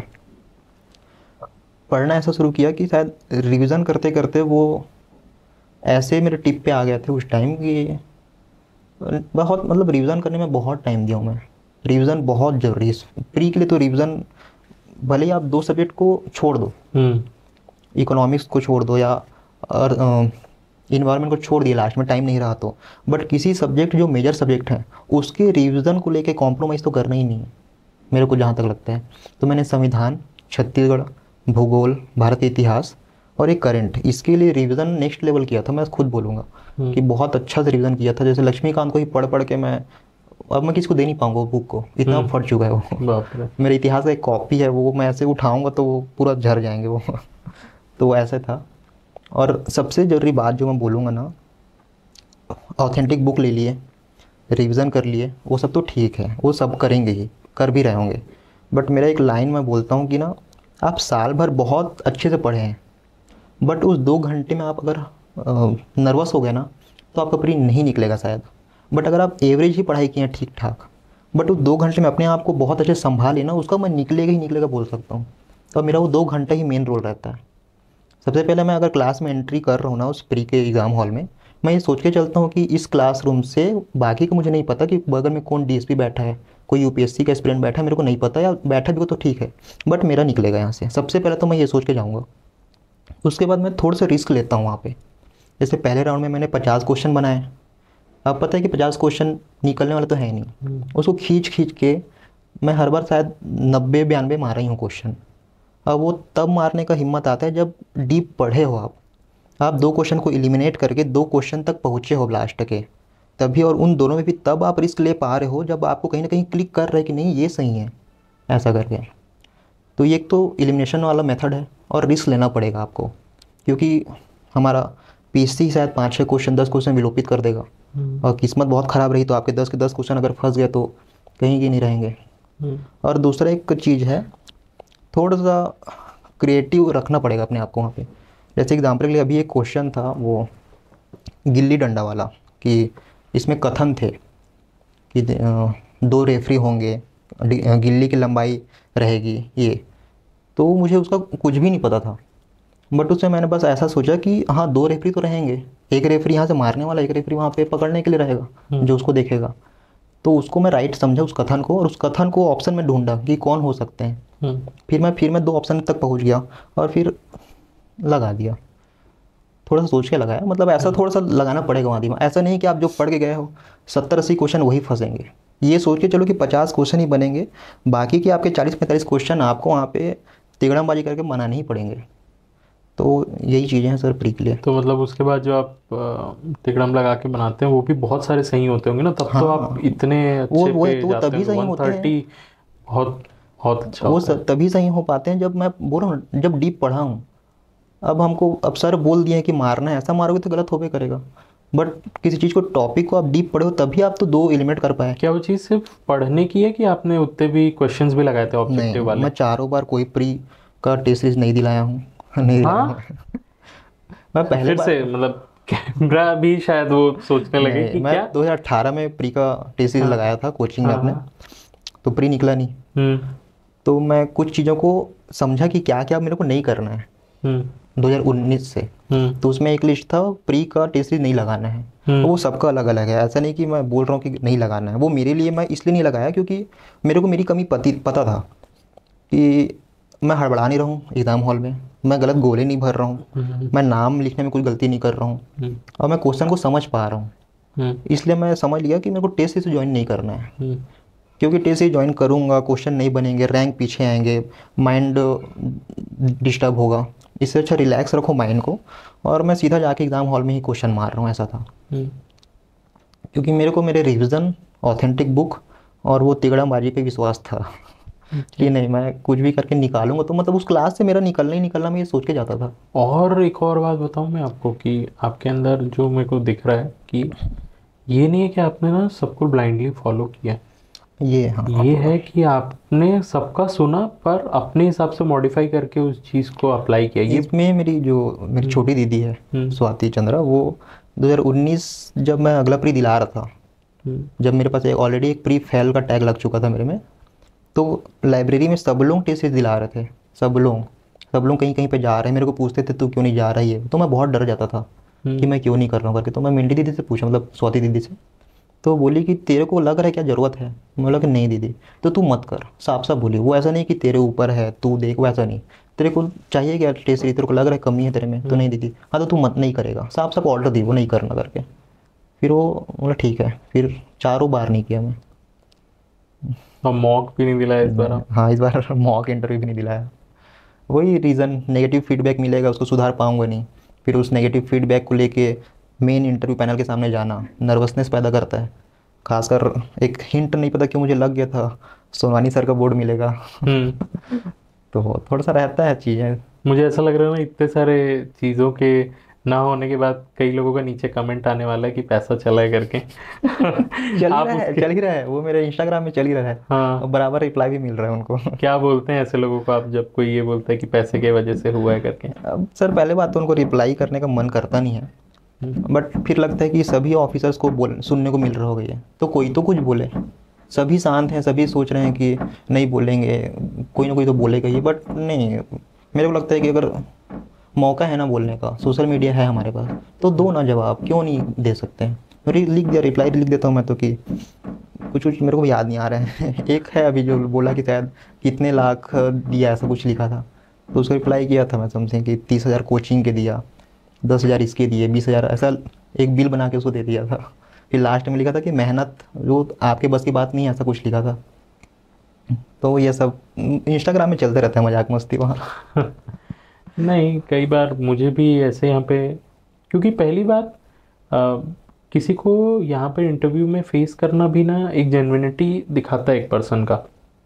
पढ़ना ऐसा शुरू किया कि शायद रिवीजन करते करते वो ऐसे मेरे टिप पे आ गए थे उस टाइम कि बहुत, मतलब रिवीजन करने में बहुत टाइम दिया हूँ मैं। रिवीजन बहुत ज़रूरी है प्री के लिए। तो रिवीजन भले ही आप 2 सब्जेक्ट को छोड़ दो, इकोनॉमिक्स को छोड़ दो या इन्वायरमेंट को छोड़ दिया, लास्ट में टाइम नहीं रहा तो, बट किसी सब्जेक्ट जो मेजर सब्जेक्ट हैं उसके रिवीजन को लेके कॉम्प्रोमाइज़ तो करना ही नहीं है मेरे को, जहाँ तक लगता है। तो मैंने संविधान, छत्तीसगढ़, भूगोल, भारतीय इतिहास और एक करंट, इसके लिए रिवीजन नेक्स्ट लेवल किया था। मैं खुद बोलूँगा कि बहुत अच्छा से रिवीजन किया था। जैसे लक्ष्मीकांत को ही पढ़ पढ़ के मैं, अब मैं किसको दे नहीं पाऊँगा वो बुक को, इतना फट चुका है वो। बाप रे। मेरे इतिहास का एक कॉपी है, वो मैं ऐसे उठाऊँगा तो वो पूरा झड़ जाएंगे वो तो ऐसे था। और सबसे ज़रूरी बात जो मैं बोलूँगा ना, ऑथेंटिक बुक ले लिए, रिवीजन कर लिए, वो सब तो ठीक है, वो सब करेंगे ही, कर भी रहे होंगे। बट मेरा एक लाइन मैं बोलता हूँ कि ना, आप साल भर बहुत अच्छे से पढ़े हैं, बट उस 2 घंटे में आप अगर नर्वस हो गए ना, तो आपका प्री नहीं निकलेगा शायद। बट अगर आप एवरेज ही पढ़ाई किए हैं ठीक ठाक, बट उस 2 घंटे में अपने आप को बहुत अच्छे संभाले ना, उसका मैं निकलेगा ही निकलेगा बोल सकता हूँ। तो मेरा वो 2 घंटा ही मेन रोल रहता है। सबसे पहले मैं अगर क्लास में एंट्री कर रहा हूँ ना, उस प्री के एग्ज़ाम हॉल में, मैं ये सोच के चलता हूँ कि इस क्लासरूम से बाकी का मुझे नहीं पता कि बगल में कौन डीएसपी बैठा है, कोई यूपीएससी का एस्पिरेंट बैठा है, मेरे को नहीं पता, या बैठा भी हो तो ठीक है, बट मेरा निकलेगा यहाँ से। सबसे पहले तो मैं ये सोच के जाऊँगा। उसके बाद मैं थोड़ा सा रिस्क लेता हूँ वहाँ पे। जैसे पहले राउंड में मैंने 50 क्वेश्चन बनाए। अब पता है कि 50 क्वेश्चन निकलने वाले तो है नहीं, उसको खींच खींच के मैं हर बार शायद 90-92 मार रही हूँ क्वेश्चन। अब वो तब मारने का हिम्मत आता है जब डीप पढ़े हो आप 2 क्वेश्चन को एलिमिनेट करके 2 क्वेश्चन तक पहुँचे हो लास्ट के, तभी। और उन दोनों में भी तब आप रिस्क ले पा रहे हो जब आपको कहीं ना कहीं क्लिक कर रहा है कि नहीं ये सही है, ऐसा करके। तो ये एक तो एलिमिनेशन वाला मेथड है, और रिस्क लेना पड़ेगा आपको, क्योंकि हमारा पीएससी शायद 5-6 क्वेश्चन, 10 क्वेश्चन विलोपित कर देगा। और किस्मत बहुत ख़राब रही तो आपके 10 के 10 क्वेश्चन अगर फंस गए तो कहीं के नहीं रहेंगे। और दूसरा एक चीज़ है, थोड़ा सा क्रिएटिव रखना पड़ेगा अपने आप को वहाँ पे। जैसे एग्जाम्पल के लिए अभी एक क्वेश्चन था वो गिल्ली डंडा वाला, कि इसमें कथन थे कि 2 रेफरी होंगे, गिल्ली की लंबाई रहेगी ये। तो मुझे उसका कुछ भी नहीं पता था, बट उसमें मैंने बस ऐसा सोचा कि हाँ 2 रेफरी तो रहेंगे, एक रेफरी यहाँ से मारने वाला, एक रेफरी वहाँ पे पकड़ने के लिए रहेगा जो उसको देखेगा। तो उसको मैं राइट समझा उस कथन को, और उस कथन को ऑप्शन में ढूंढा कि कौन हो सकते हैं। फिर मैं 2 ऑप्शन तक पहुँच गया और फिर लगा दिया। थोड़ा सा सोच के लगाया, मतलब ऐसा थोड़ा सा लगाना पड़ेगा वहाँ दिमाग। ऐसा नहीं कि आप जो पढ़ के गए हो 70-80 क्वेश्चन वही फंसेंगे, ये सोच के चलो कि 50 क्वेश्चन ही बनेंगे, बाकी के आपके 40-45 क्वेश्चन आपको वहाँ पे तिगड़मबाजी करके बनाने ही पड़ेंगे। तो यही चीज़ें हैं सर प्री के लिए। तो मतलब उसके बाद जो आप तिकड़म लगा के बनाते हैं वो भी बहुत सारे सही होते होंगे ना, तब तो आप हाँ, इतने वो अच्छे वो पे तो जाते तभी हैं, तो सही होते हैं। 130 बहुत बहुत अच्छा वो होता है। सब तभी सही हो पाते हैं जब मैं बोल रहा हूँ, जब डीप पढ़ा हूँ। अब सर बोल दिए हैं कि मारना है, ऐसा मारोगे तो गलत होबे करेगा। बट किसी चीज़ को, टॉपिक को आप डीप पढ़े हो तभी आप तो 2 एलिमेंट कर पाए। क्या वो चीज़ सिर्फ पढ़ने की है कि आपने उतने भी क्वेश्चंस भी लगाए थे नहीं, ऑब्जेक्टिव वाले? मैं चारों बार कोई प्री का टेस्ट सीरीज नहीं दिलाया हूँ। नहीं दिलाया हूँ। हाँ, मैं पहले फिर बार, से मतलब कैमरा भी शायद वो सोचने लगे नहीं, कि मैं क्या। 2018 में प्री का टेस्ट सीरीज हाँ लगाया था कोचिंग में हाँ अपने। हाँ। तो प्री निकला नहीं। हम्म तो मैं कुछ चीज़ों को समझा कि क्या क्या मेरे को नहीं करना है हम्म 2019 से। हम्म तो उसमें एक लिस्ट था, प्री का टेस्ट सीरीज नहीं लगाना है। और वो हम्म सबका अलग अलग है, ऐसा नहीं कि मैं बोल रहा हूँ कि नहीं लगाना है। वो मेरे लिए, मैं इसलिए नहीं लगाया क्योंकि मेरे को मेरी कमी पता था कि मैं हड़बड़ा नहीं रहा हूँ एग्ज़ाम हॉल में, मैं गलत गोले नहीं भर रहा हूँ, हम्म मैं नाम लिखने में कोई गलती नहीं कर रहा हूँ, हम्म और मैं क्वेश्चन को समझ पा रहा हूँ। हम्म इसलिए मैं समझ लिया कि मेरे को टेस्ट सीरीज ज्वाइन नहीं करना है। हम्म क्योंकि टेस्ट सीरीज ज्वाइन करूँगा, क्वेश्चन नहीं बनेंगे, रैंक पीछे आएंगे, माइंड डिस्टर्ब होगा। इससे अच्छा रिलैक्स रखो माइंड को, और मैं सीधा जाके एग्ज़ाम हॉल में ही क्वेश्चन मार रहा हूँ, ऐसा था। हम्म। क्योंकि मेरे को मेरे रिवीजन, ऑथेंटिक बुक और वो तिगड़मबाजी पे विश्वास था कि नहीं, मैं कुछ भी करके निकालूंगा। तो मतलब उस क्लास से मेरा निकलना ही निकलना, मैं ये सोच के जाता था। और एक और बात बताऊं मैं आपको कि आपके अंदर जो मेरे को दिख रहा है कि ये नहीं है कि आपने ना सबको ब्लाइंडली फॉलो किया। ये, हाँ, ये है कि आपने सबका सुना पर अपने हिसाब से मॉडिफाई करके उस चीज़ को अप्लाई किया। ये इसमें मेरी हम्म छोटी दीदी है, हम्म स्वाति चंद्रा, वो 2019 जब मैं अगला प्री दिला रहा था, हम्म जब मेरे पास ऑलरेडी एक प्री फेल का टैग लग चुका था मेरे में, तो लाइब्रेरी में सब लोग टेस्ट सीरीज दिला रहे थे। सब लोग कहीं कहीं पे जा रहे हैं, मेरे को पूछते थे तू क्यों नहीं जा रही है। तो मैं बहुत डर जाता था कि मैं क्यों नहीं कर रहा हूँ करके। तो मैं मिंटी दीदी से पूछा, मतलब स्वाति दीदी से। तो बोली कि तेरे को लग रहा है क्या ज़रूरत है? मैं बोला कि नहीं दीदी। तो तू मत कर, साफ साफ बोली। वो ऐसा नहीं कि तेरे ऊपर है तू देख, वैसा नहीं। तेरे को चाहिए क्या टेस्ट सीरीज? तेरे को लग रहा है कमी है तेरे में? तो नहीं दीदी। हाँ, तो तू मत नहीं करेगा, साफ साफ ऑर्डर दी वो नहीं करना करके। फिर वो बोला ठीक है। फिर चारों बार नहीं किया मैं। और मॉक भी नहीं दिलाया इस बार आप? हाँ, इस बार मॉक इंटरव्यू भी नहीं दिलाया। वही रीज़न, नेगेटिव फीडबैक मिलेगा, उसको सुधार पाऊंगा नहीं। फिर उस नेगेटिव फीडबैक को लेके मेन इंटरव्यू पैनल के सामने जाना नर्वसनेस पैदा करता है। खासकर एक हिंट नहीं पता क्यों मुझे लग गया था, सोनवानी सर का बोर्ड मिलेगा। हम्म। तो थोड़ा सा रहता है चीज़ें। मुझे ऐसा लग रहा है ना, इतने सारे चीज़ों के ना होने के बाद कई लोगों का नीचे कमेंट आने वाला है कि पैसा चला है करके। आप उसके चल ही रहा है, वो मेरे इंस्टाग्राम में चल ही रहा है। और हाँ, बराबर रिप्लाई भी मिल रहा है उनको। क्या बोलते हैं ऐसे लोगों को आप जब कोई ये बोलता है कि पैसे की वजह से हुआ है करके? अब सर, पहले बात तो उनको रिप्लाई करने का मन करता नहीं है। हम्म बट फिर लगता है कि सभी ऑफिसर्स को बोल सुनने को मिल रहा होगा ये, तो कोई तो कुछ बोले। सभी शांत हैं, सभी सोच रहे हैं कि नहीं बोलेंगे, कोई ना कोई तो बोलेगा ही। बट नहीं, मेरे को लगता है कि अगर मौका है ना बोलने का, सोशल मीडिया है हमारे पास, तो दो ना जवाब, क्यों नहीं दे सकते हैं। लिख दिया, रिप्लाई लिख देता हूँ मैं तो। कि कुछ कुछ मेरे को याद नहीं आ रहा है। एक है अभी जो बोला कि शायद कितने लाख दिया, ऐसा कुछ लिखा था। तो उसको रिप्लाई किया था मैं, समझें कि 30,000 कोचिंग के दिया, 10,000 इसके दिए, 20,000, ऐसा एक बिल बना के उसको दे दिया था। फिर लास्ट में लिखा था कि मेहनत जो आपके बस की बात नहीं है, ऐसा कुछ लिखा था। तो ये सब इंस्टाग्राम में चलते रहता है, मजाक मस्ती वहाँ। नहीं, कई बार मुझे भी ऐसे यहाँ पे, क्योंकि पहली बात अ, किसी को यहाँ पे इंटरव्यू में फेस करना भी ना एक जेन्युइनिटी दिखाता है एक पर्सन का।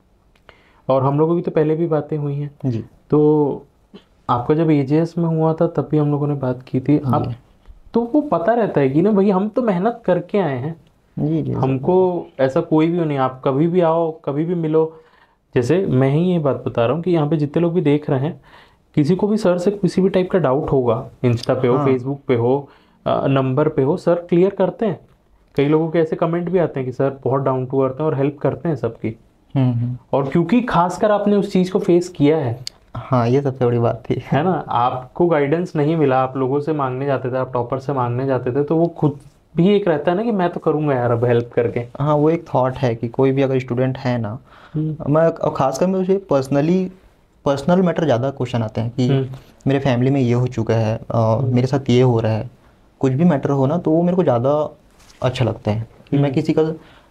और हम लोगों की तो पहले भी बातें हुई हैं। जी तो आपका जब एजेएस में हुआ था तब भी हम लोगों ने बात की थी आप, जी तो वो पता रहता है कि ना भाई हम तो मेहनत करके आए हैं। जी जी हमको ऐसा कोई भी नहीं, आप कभी भी आओ कभी भी मिलो। जैसे मैं ही ये बात बता रहा हूँ कि यहाँ पे जितने लोग भी देख रहे हैं, किसी को भी सर से किसी भी टाइप का डाउट होगा, इंस्टा पे हो, हाँ। फेसबुक पे हो, नंबर पे हो, सर क्लियर करते हैं। कई लोगों के ऐसे कमेंट भी आते हैं कि सर बहुत डाउन टू अर्थ हैं और हेल्प करते हैं सबकी। हम्म। और क्योंकि खासकर आपने उस चीज़ को फेस किया है हाँ, ये सबसे बड़ी बात थी। है ना, आपको गाइडेंस नहीं मिला, आप लोगों से मांगने जाते थे, आप टॉपर से मांगने जाते थे, तो वो खुद भी एक रहता है ना कि मैं तो करूँगा यार अब हेल्प करके। हाँ, वो एक थॉट है कि कोई भी अगर स्टूडेंट है ना, हम्म मैं, और खासकर मुझे पर्सनल मैटर ज़्यादा क्वेश्चन आते हैं कि हम्म मेरे फैमिली में ये हो चुका है, मेरे साथ ये हो रहा है। कुछ भी मैटर हो ना, तो वो मेरे को ज़्यादा अच्छा लगता है कि मैं हम्म किसी का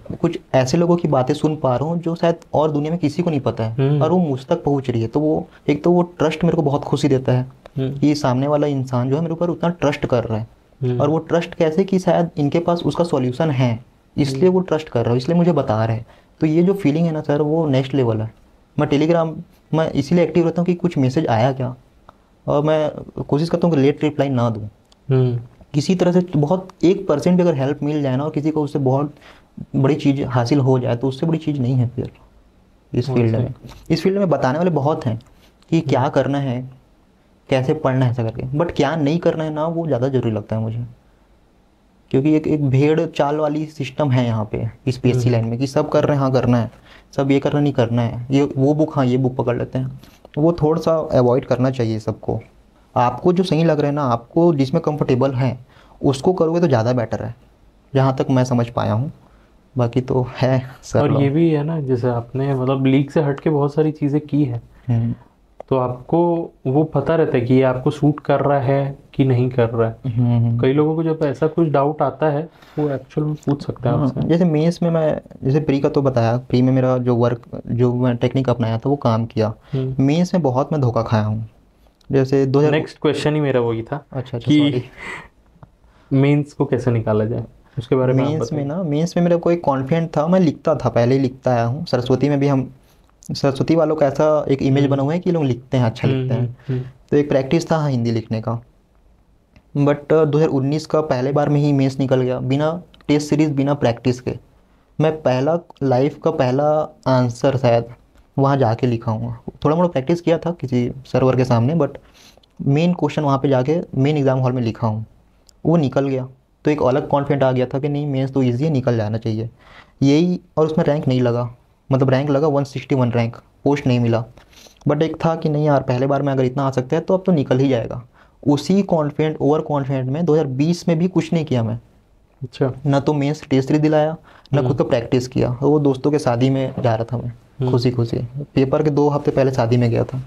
कुछ ऐसे लोगों की बातें सुन पा रहा हूँ जो शायद और दुनिया में किसी को नहीं पता है, और वो मुझ तक पहुँच रही है। तो वो एक तो वो ट्रस्ट मेरे को बहुत खुशी देता है कि सामने वाला इंसान जो है मेरे ऊपर उतना ट्रस्ट कर रहा है। और वो ट्रस्ट कैसे, कि शायद इनके पास उसका सॉल्यूशन है, इसलिए वो ट्रस्ट कर रहा है, इसलिए मुझे बता रहे हैं। तो ये जो फीलिंग है ना सर, वो नेक्स्ट लेवल है। मैं टेलीग्राम मैं इसीलिए एक्टिव रहता हूँ कि कुछ मैसेज आया क्या, और मैं कोशिश करता हूँ कि लेट रिप्लाई ना दूँ। किसी तरह से बहुत 1% भी अगर हेल्प मिल जाए ना, और किसी को उससे बहुत बड़ी चीज़ हासिल हो जाए, तो उससे बड़ी चीज़ नहीं है फिर इस फील्ड में। इस फील्ड में बताने वाले बहुत हैं कि क्या करना है, कैसे पढ़ना है, ऐसा करके। बट क्या नहीं करना है ना, वो ज़्यादा ज़रूरी लगता है मुझे, क्योंकि एक भेड़ चाल वाली सिस्टम है यहाँ पे इस पीएससी लाइन में, कि सब कर रहे हैं, हाँ करना है, सब ये करना नहीं करना है, ये वो बुक, हाँ ये बुक पकड़ लेते हैं। वो थोड़ा सा अवॉइड करना चाहिए सबको। आपको जो सही लग रहा है ना, आपको जिसमें कंफर्टेबल है उसको करोगे तो ज़्यादा बेटर है, जहाँ तक मैं समझ पाया हूँ। बाकी तो है सर। और ये भी है ना, जैसे आपने मतलब लीग से हट के बहुत सारी चीज़ें की है, तो आपको वो पता रहता है कि ये आपको सूट कर रहा है कि नहीं कर रहा है। कई लोगों को जब ऐसा कुछ डाउट आता है वो एक्चुअल में पूछ सकते हैं आपसे। जैसे मेंस में मैं, जैसे प्री का तो बताया, प्री में मेरा जो वर्क, जो मैं टेक्निक अपनाया था वो काम किया। मेंस में बहुत मैं धोखा खाया हूँ। जैसे 2000 नेक्स्ट क्वेश्चन ही मेरा वही था। अच्छा कि मेंस को कैसे निकाला जाए, उसके बारे में आप मेंस में बताइए। ना, मेंस में मेरा कोई कॉन्फिडेंट था, मैं लिखता था, पहले ही लिखता आया हूँ। सरस्वती में भी हम, सरस्वती वालों का ऐसा एक इमेज बना हुआ है कि लोग लिखते हैं, अच्छा लिखते हैं। तो एक प्रैक्टिस था हिंदी लिखने का। बट 2019 का पहले बार में ही मेंस निकल गया, बिना टेस्ट सीरीज, बिना प्रैक्टिस के। मैं पहला लाइफ का पहला आंसर शायद वहाँ जाके लिखा हूँ। थोड़ा मोड़ा प्रैक्टिस किया था किसी सर्वर के सामने, बट मेन क्वेश्चन वहाँ पे जाके मेन एग्ज़ाम हॉल में लिखा हूँ, वो निकल गया। तो एक अलग कॉन्फिडेंट आ गया था कि नहीं, मेंस तो ईजी है, निकल जाना चाहिए यही। और उसमें रैंक नहीं लगा, मतलब रैंक लगा 161 रैंक, पोस्ट नहीं मिला। बट एक था कि नहीं यार, पहले बार में अगर इतना आ सकता है तो अब तो निकल ही जाएगा। उसी कॉन्फिडेंट, ओवर कॉन्फिडेंट में 2020 में भी कुछ नहीं किया मैं। अच्छा। ना तो मेंस टेस्ट सीरीज दिलाया, ना खुद का प्रैक्टिस किया। वो दोस्तों के शादी में जा रहा था मैं, खुशी खुशी, पेपर के 2 हफ्ते पहले शादी में गया था।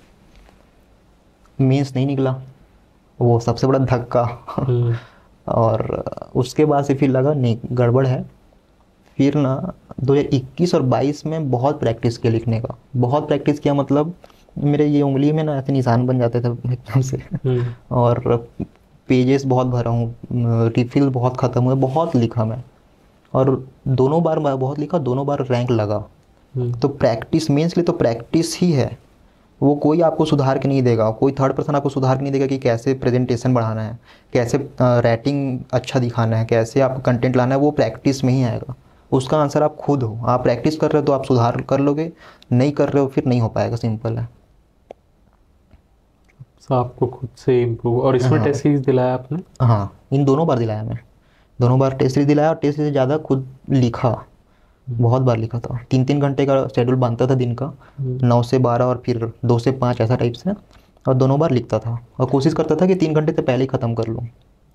मेंस नहीं निकला, वो सबसे बड़ा धक्का। और उसके बाद से फिर लगा नहीं, गड़बड़ है। फिर ना 2021 और 22 में बहुत प्रैक्टिस किया लिखने का, बहुत प्रैक्टिस किया। मतलब मेरे ये उंगली में ना ऐसे निशान बन जाते थे एकदम से। और पेजेस बहुत भरा हूँ, रिफिल बहुत ख़त्म हुए, बहुत लिखा मैं। और दोनों बार मैं बहुत लिखा, दोनों बार रैंक लगा। तो प्रैक्टिस, मेंस के लिए तो प्रैक्टिस ही है। वो कोई आपको सुधार के नहीं देगा, कोई थर्ड पर्सन आपको सुधार के नहीं देगा कि कैसे प्रेजेंटेशन बढ़ाना है, कैसे राइटिंग अच्छा दिखाना है, कैसे आपको कंटेंट लाना है। वो प्रैक्टिस में ही आएगा, उसका आंसर आप खुद हो। आप प्रैक्टिस कर रहे हो तो आप सुधार कर लोगे, नहीं कर रहे हो फिर नहीं हो पाएगा, सिंपल है। तो आपको खुद से इम्प्रूव। और इसमें टेस्ट सीरीज दिलाया आपने? हाँ, इन दोनों बार दिलाया मैं, दोनों बार टेस्ट सीरीज दिलाया। और टेस्ट सीरीज ज़्यादा खुद लिखा, बहुत बार लिखा था। 3-3 घंटे का शेड्यूल बनता था दिन का, 9 से 12 और फिर 2 से 5 ऐसा टाइप से। और दोनों बार लिखता था और कोशिश करता था कि 3 घंटे से पहले ही ख़त्म कर लूँ।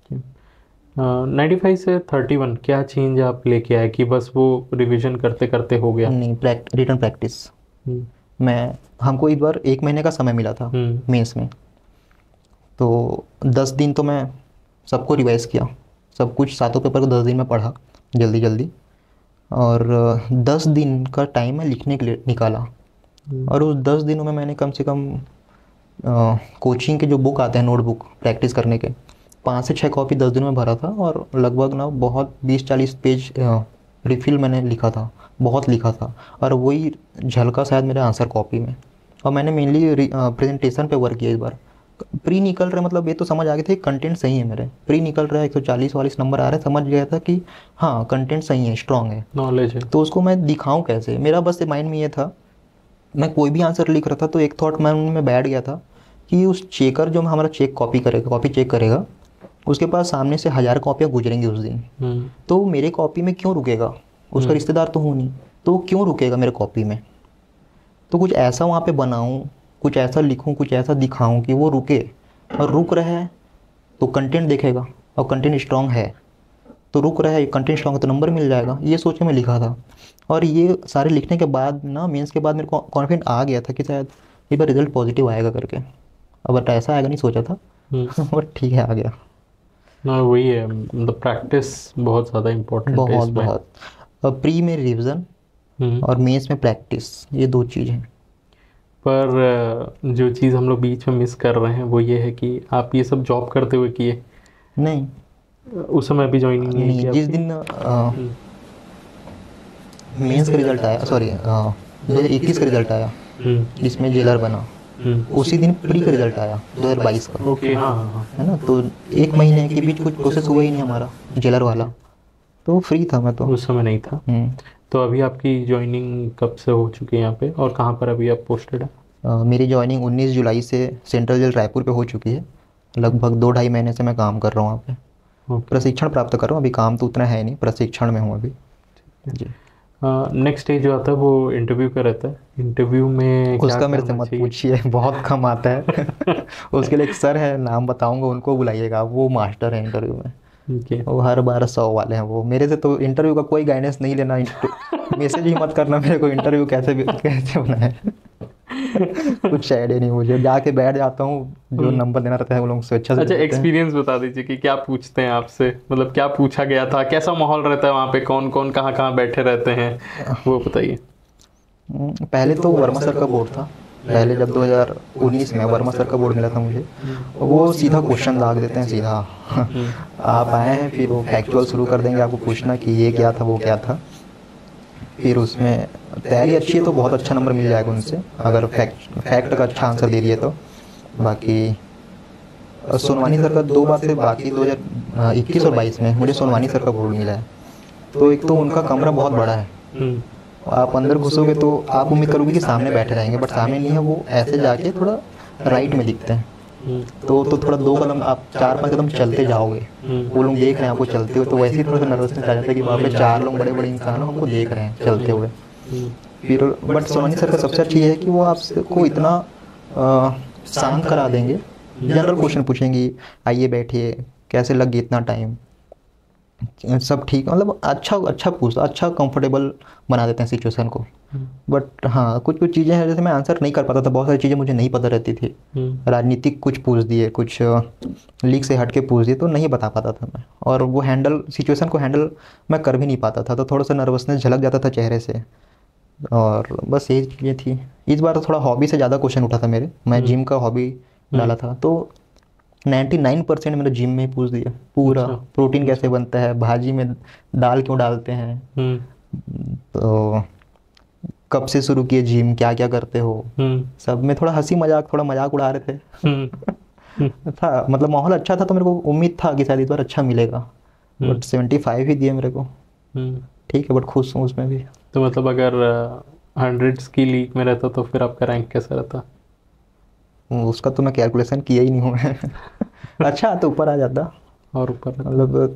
95 से 31 क्या चेंज आप लेके आए कि बस वो रिवीजन करते करते हो गया? नहीं, रिटर्न प्रैक्टिस। मैं, हमको एक बार 1 महीने का समय मिला था मेंस में, तो 10 दिन तो मैं सबको रिवाइज़ किया, सब कुछ 7 पेपर को 10 दिन में पढ़ा जल्दी जल्दी। और 10 दिन का टाइम मैं लिखने के लिए निकाला। और उस 10 दिनों में मैंने कम से कम कोचिंग के जो बुक आते हैं, नोटबुक प्रैक्टिस करने के, 5 से 6 कॉपी 10 दिन में भरा था। और लगभग ना बहुत 20-40 पेज रिफिल मैंने लिखा था, बहुत लिखा था। और वही झलका शायद मेरे आंसर कॉपी में। और मैंने मेनली प्रेजेंटेशन पे वर्क किया इस बार। प्री निकल रहा है, मतलब ये तो समझ आ गया था कि कंटेंट सही है मेरे। प्री निकल रहा है, 140-140 नंबर आ रहा है, समझ गया था कि हाँ कंटेंट सही है, स्ट्रांग है, नॉलेज है। तो उसको मैं दिखाऊं कैसे। मेरा बस माइंड में ये था, मैं कोई भी आंसर लिख रहा था तो एक थॉट माइंड में बैठ गया था कि उस चेकर जो हमारा चेक कॉपी करेगा, कॉपी चेक करेगा, उसके पास सामने से 1000 कॉपियाँ गुजरेंगी उस दिन। तो मेरे कॉपी में क्यों रुकेगा, उसका रिश्तेदार तो हूँ नहीं, तो वो क्यों रुकेगा मेरे कॉपी में। तो कुछ ऐसा वहाँ पे बनाऊँ, कुछ ऐसा लिखूँ, कुछ ऐसा दिखाऊँ कि वो रुके। और रुक रहा है तो कंटेंट देखेगा, और कंटेंट स्ट्रांग है तो रुक रहा है, कंटेंट स्ट्रांग है तो नंबर मिल जाएगा, ये सोच के मैं लिखा था। और ये सारे लिखने के बाद ना, मेंस के बाद मेरे को कॉन्फिडेंट आ गया था कि शायद ये बार रिजल्ट पॉजिटिव आएगा करके। अब बट ऐसा आएगा नहीं सोचा था, बट ठीक है, आ गया। ना वही है, मतलब प्रैक्टिस बहुत ज़्यादा इम्पोर्टेंट है बहुत इसमें। बहुत। प्री में रिवीजन हम्म। और मेंस में प्रैक्टिस, ये 2 चीज़ हैं। पर जो चीज़ हम लोग बीच में मिस कर रहे हैं वो ये है कि आप ये सब जॉब करते हुए किए, नहीं उस समय अभी ज्वाइनिंग नहीं नहीं, की जिस आपकी? दिन हम्म। मेंस का रिजल्ट आया, सॉरी 2021 का रिजल्ट आया हम्म। जिसमें जेलर बना, उसी दिन प्री का रिजल्ट आया 2022 का, ओके, हाँ हाँ हाँ। है ना। तो 1 महीने के बीच कुछ प्रोसेस हुआ ही नहीं हमारा जेलर वाला, तो फ्री था मैं तो। उस समय नहीं था। हम्म। तो अभी आपकी ज्वाइनिंग कब से हो चुकी है यहाँ पे, और कहाँ पर अभी आप पोस्टेड है? मेरी ज्वाइनिंग 19 जुलाई से सेंट्रल जेल रायपुर पे हो चुकी है। लगभग 2 ढाई महीने से मैं काम कर रहा हूँ वहाँ पे, ओके। प्रशिक्षण प्राप्त कर रहा हूँ। अभी काम तो उतना है नहीं, प्रशिक्षण में हूँ अभी जी। नेक्स्ट स्टेज जो आता है वो इंटरव्यू का रहता है। इंटरव्यू में क्या उसका मेरे से करना मत चाहिए? पूछिए, बहुत कम आता है। उसके लिए एक सर है, नाम बताऊंगा, उनको बुलाइएगा, वो मास्टर है इंटरव्यू में। ओके। वो हर बार 100 वाले हैं वो। मेरे से तो इंटरव्यू का कोई गाइडेंस नहीं लेना, मैसेज ही मत करना मेरे को इंटरव्यू कैसे बनाए। कुछ आइडिया नहीं मुझे, जाके बैठ जाता हूँ, जो हम्म। नंबर देना रहता है वो लोग स्वेच्छा से दे अच्छा, देते हैं। एक्सपीरियंस बता दीजिए कि क्या पूछते हैं आपसे, मतलब क्या पूछा गया था, कैसा माहौल रहता है वहाँ पे, कौन कौन कहाँ कहाँ बैठे रहते हैं, वो बताइए। पहले तो वर्मा सर का बोर्ड था। पहले जब 2019 में वर्मा सर का बोर्ड मिला था मुझे, वो सीधा क्वेश्चन दाग देते हैं सीधा। आप आए हैं, फिर वो फैक्चुअल शुरू कर देंगे आपको पूछना कि ये क्या था वो क्या था। फिर उसमें तैयारी अच्छी है तो बहुत अच्छा नंबर मिल जाएगा उनसे, अगर फैक्ट का अच्छा आंसर दे दिए तो। बाकी सोनवानी सर का 2 बार से, बाकी 2021 और 22 में मुझे सोनवानी सर का बोर्ड मिला है। तो एक तो उनका कमरा बहुत बड़ा है, हम्म। आप अंदर घुसोगे तो आप उम्मीद करोगे कि सामने बैठे रहेंगे, बट सामने नहीं है, वो ऐसे जाके थोड़ा राइट में दिखते हैं। तो थोड़ा 2 कदम, आप 4-5 कदम चलते जाओगे, वो लोग देख रहे हैं आपको चलते हुए, तो वैसे ही थोड़ा सा नर्वसनेस आ जाता है कि वहाँ पे 4 लोग बड़े बड़े इंसान हमको देख रहे हैं चलते हुए। फिर बट सोनी सर का सबसे अच्छी ये है कि वो आपको इतना शांत करा देंगे। जनरल क्वेश्चन पूछेंगी, आइए बैठिए, कैसे लग गया इतना टाइम, सब ठीक, मतलब अच्छा पूछता, अच्छा कंफर्टेबल बना देते हैं सिचुएशन को। बट हाँ, कुछ कुछ चीज़ें हैं जैसे मैं आंसर नहीं कर पाता था, बहुत सारी चीज़ें मुझे नहीं पता रहती थी। राजनीतिक कुछ पूछ दिए, कुछ लीक से हट के पूछ दिए, तो नहीं बता पाता था मैं, और वो सिचुएशन को हैंडल मैं कर भी नहीं पाता था, तो थोड़ा सा नर्वसनेस झलक जाता था चेहरे से। और बस यही चीज़ें थी। इस बार तो थोड़ा हॉबी से ज़्यादा क्वेश्चन उठा था मेरे, मैं जिम का हॉबी डाला था, तो 99% मेरा जिम में ही पूछ दिया पूरा। अच्छा। प्रोटीन कैसे बनता है, भाजी में दाल क्यों डालते हैं, तो कब से शुरू किए जिम, क्या क्या करते हो, सब में थोड़ा हंसी मजाक, थोड़ा मजाक उड़ा रहे थे। था, मतलब माहौल अच्छा था, तो मेरे को उम्मीद था कि शायद इस बार अच्छा मिलेगा, बट 75 ही दिए मेरे को। ठीक है, बट खुश हूँ उसमें भी। तो मतलब अगर 100 की लीग में रहता तो फिर आपका रैंक कैसा रहता? उसका तो मैं कैलकुलेशन किया ही नहीं हूँ मैं। अच्छा तो ऊपर आ जाता, और ऊपर रहता? मतलब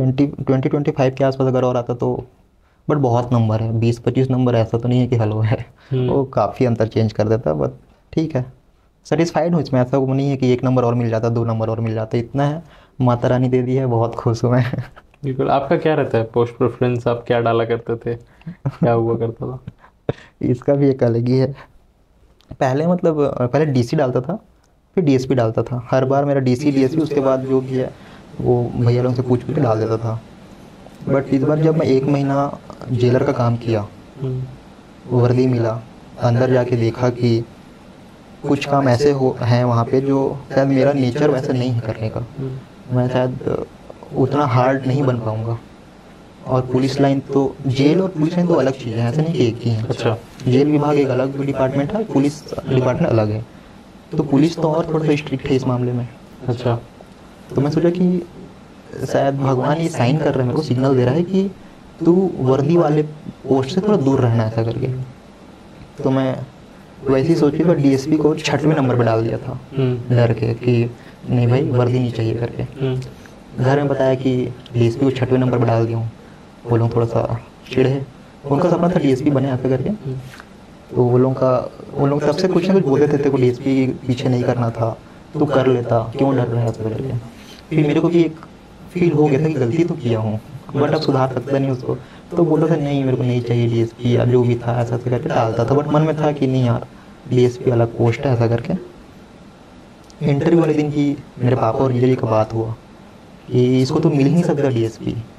25 के आसपास अगर और आता तो। बट बहुत नंबर है, 20-25 नंबर, ऐसा तो नहीं है कि हलो है, वो काफ़ी अंतर चेंज कर देता, बट ठीक है, सेटिस्फाइड हूँ इसमें। ऐसा वो नहीं है कि 1 नंबर और मिल जाता, 2 नंबर और मिल जाता, इतना है, माता रानी दे दी है, बहुत खुश हूँ मैं। बिल्कुल। आपका क्या रहता है पोस्ट प्रेफरेंस, आप क्या डाला करते थे, क्या हुआ करता था? इसका भी एक अलग ही है। पहले मतलब पहले डीसी डालता था, फिर डीएसपी डालता था। हर बार मेरा डीसी डीएसपी, उसके बाद जो भी है वो भैया लोगों से पूछ के डाल देता था। बट इस बार जब मैं 1 महीना जेलर का काम किया, वर्दी मिला, अंदर जाके देखा कि कुछ काम ऐसे हैं वहाँ पे जो शायद मेरा नेचर वैसे नहीं है करने का, मैं शायद उतना हार्ड नहीं बन पाऊँगा। और पुलिस लाइन तो, जेल और पुलिस लाइन तो अलग चीज़ है, ऐसा नहीं कि एक ही है। अच्छा। जेल विभाग एक अलग डिपार्टमेंट है, पुलिस डिपार्टमेंट अलग है, तो पुलिस तो और थोड़ा सा स्ट्रिक्ट है इस मामले में। अच्छा। तो मैं सोचा कि शायद भगवान ये साइन कर रहा है, मेरे को सिग्नल दे रहा है कि तू वर्दी वाले पोस्ट से थोड़ा दूर रहना, ऐसा करके। तो मैं वैसे ही सोची, तो डीएसपी को 6वें नंबर पर डाल दिया था, डर के कि नहीं भाई वर्दी नहीं चाहिए करके। घर में बताया कि डीएसपी को 6वें नंबर पर डाल दिया हूँ, वो लोग थोड़ा सा चिढ़े, उनका सपना था डीएसपी बने ऐसा करके। तो वो लोग सबसे कुछ ना कुछ बोलते थे, तेरे को डीएसपी पीछे नहीं करना था, तू कर लेता, क्यों डर रहा है ऐसा करके। फिर मेरे को भी एक फील हो गया था कि गलती तो किया हूँ, बट अब सुधार सकता नहीं उसको। तो बोलता था नहीं मेरे को नहीं चाहिए डीएसपी, या जो भी था ऐसा करके डालता था। बट मन में था कि नहीं यार, डीएसपी अलग पोस्ट है, ऐसा करके। इंटरव्यू वाले दिन ही मेरे पापा और जीजा जी का बात हुआ कि इसको तो मिल ही नहीं सकता डीएसपी,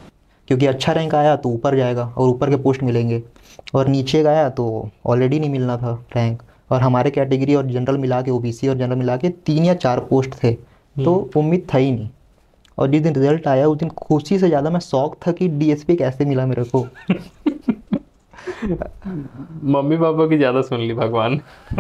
क्योंकि अच्छा रैंक आया तो ऊपर जाएगा और ऊपर के पोस्ट मिलेंगे, और नीचे गया तो ऑलरेडी नहीं मिलना था रैंक। और हमारे कैटेगरी और जनरल मिला के, ओबीसी और जनरल मिला के 3 या 4 पोस्ट थे, तो उम्मीद था ही नहीं। और जिस दिन रिजल्ट आया उस दिन खुशी से ज़्यादा मैं शौक था कि डीएसपी कैसे मिला मेरे को। मम्मी पापा की ज़्यादा सुन ली भगवान।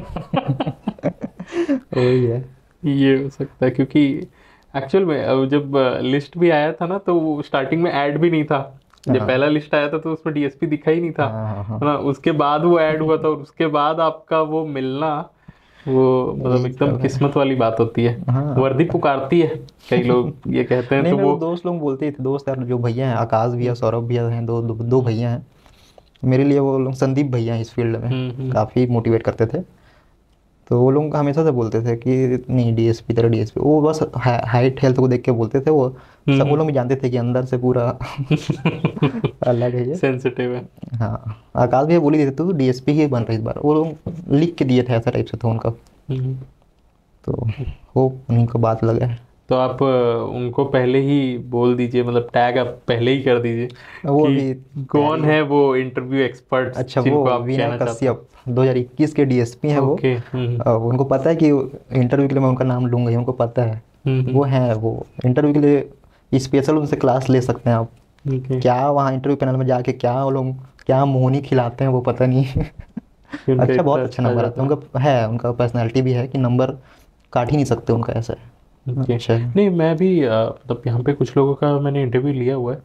वही है। ये हो सकता है, क्योंकि एक्चुअल में जब लिस्ट भी आया था ना, तो स्टार्टिंग में ऐड भी नहीं था। जब हाँ। पहला लिस्ट आया था तो उसमें डीएसपी दिखा ही नहीं था, हाँ हाँ है ना। उसके बाद वो ऐड हुआ था, और उसके बाद आपका वो मिलना, वो मतलब यही एकदम सब है। किस्मत वाली बात होती है। हाँ। वर्दी पुकारती है, कई लोग ये कहते हैं। नहीं, तो मेरे वो को दोस्त लोग बोलते ही थे, दोस्त यार जो भैया हैं, आकाश भैया सौरभ भैया हैं, दो भैया हैं मेरे लिए। वो लोग संदीप भैया हैं इस फील्ड में, काफ़ी मोटिवेट करते थे। तो वो लोग हमेशा से बोलते थे कि नहीं डीएसपी तेरा डीएसपी, वो बस हाइट हेल्थ को देख के बोलते थे। वो सब वो लोग भी जानते थे कि अंदर से पूरा अलग है ये। सेंसिटिव है। हाँ, आकाश भैया बोली देते तो डीएसपी ही बन रही इस बार, वो लोग लिख के दिए थे, ऐसा टाइप से था उनका। तो वो उन्हीं को बात लगा है। तो आप उनको पहले ही बोल दीजिए, मतलब टैग आप पहले ही कर दीजिए वो कि अभी कौन है वो इंटरव्यू एक्सपर्ट्स अच्छा, वो जिनको आप विनय कहना चाहते हैं। कश्यप 2021 के डीएसपी हैं वो। ओके। उनको पता है कि इंटरव्यू के लिए मैं उनका नाम लूंगा ही, उनको पता है। वो हैं, वो इंटरव्यू के लिए स्पेशल उनसे क्लास ले सकते हैं आप। क्या वहाँ इंटरव्यू पैनल में जाके क्या वो लोग क्या मोहनी खिलाते हैं वो पता नहीं। अच्छा, बहुत अच्छा नंबर आता है उनका, है उनका पर्सनैलिटी भी है कि नंबर काट ही नहीं सकते उनका, ऐसा है। अच्छा है। नहीं, मैं भी मतलब यहाँ पे कुछ लोगों का मैंने इंटरव्यू लिया हुआ है।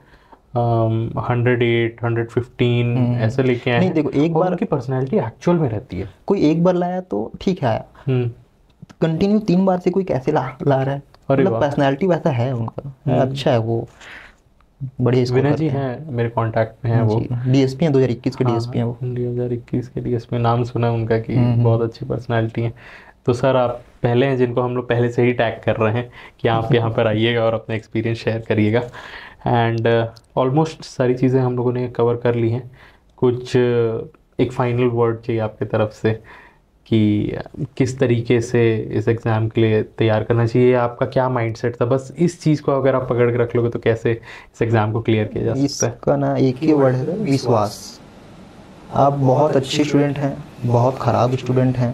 108, 115 ऐसे लेके आए नहीं हैं। देखो, एक और बार उनकी पर्सनैलिटी एक्चुअल में रहती है। कोई एक बार लाया तो ठीक है आया, कंटिन्यू 3 बार से कोई कैसे ला रहा है। अरे मतलब वाह। पर्सनैलिटी वैसा है उनका, अच्छा है वो, बढ़िया स्कोर विनय करते जी हैं। हैं मेरे कांटेक्ट में हैं वो। जी, डीएसपी हैं, 2021 के हाँ, डीएसपी हैं वो। 2021 के डीएस में नाम सुना है उनका कि बहुत अच्छी पर्सनालिटी है। तो सर आप पहले हैं जिनको हम लोग पहले से ही टैग कर रहे हैं कि आप यहाँ पर आइएगा और अपना एक्सपीरियंस शेयर करिएगा। एंड ऑलमोस्ट सारी चीज़ें हम लोगों ने कवर कर ली हैं। कुछ एक फाइनल वर्ड चाहिए आपकी तरफ से कि किस तरीके से इस एग्ज़ाम के लिए तैयार करना चाहिए, आपका क्या माइंडसेट था। बस इस चीज़ को अगर आप पकड़ के रख लोगे तो कैसे इस एग्ज़ाम को क्लियर किया जा सकता है। इसका ना एक ही वर्ड है, विश्वास। आप बहुत अच्छे स्टूडेंट हैं, बहुत ख़राब स्टूडेंट हैं,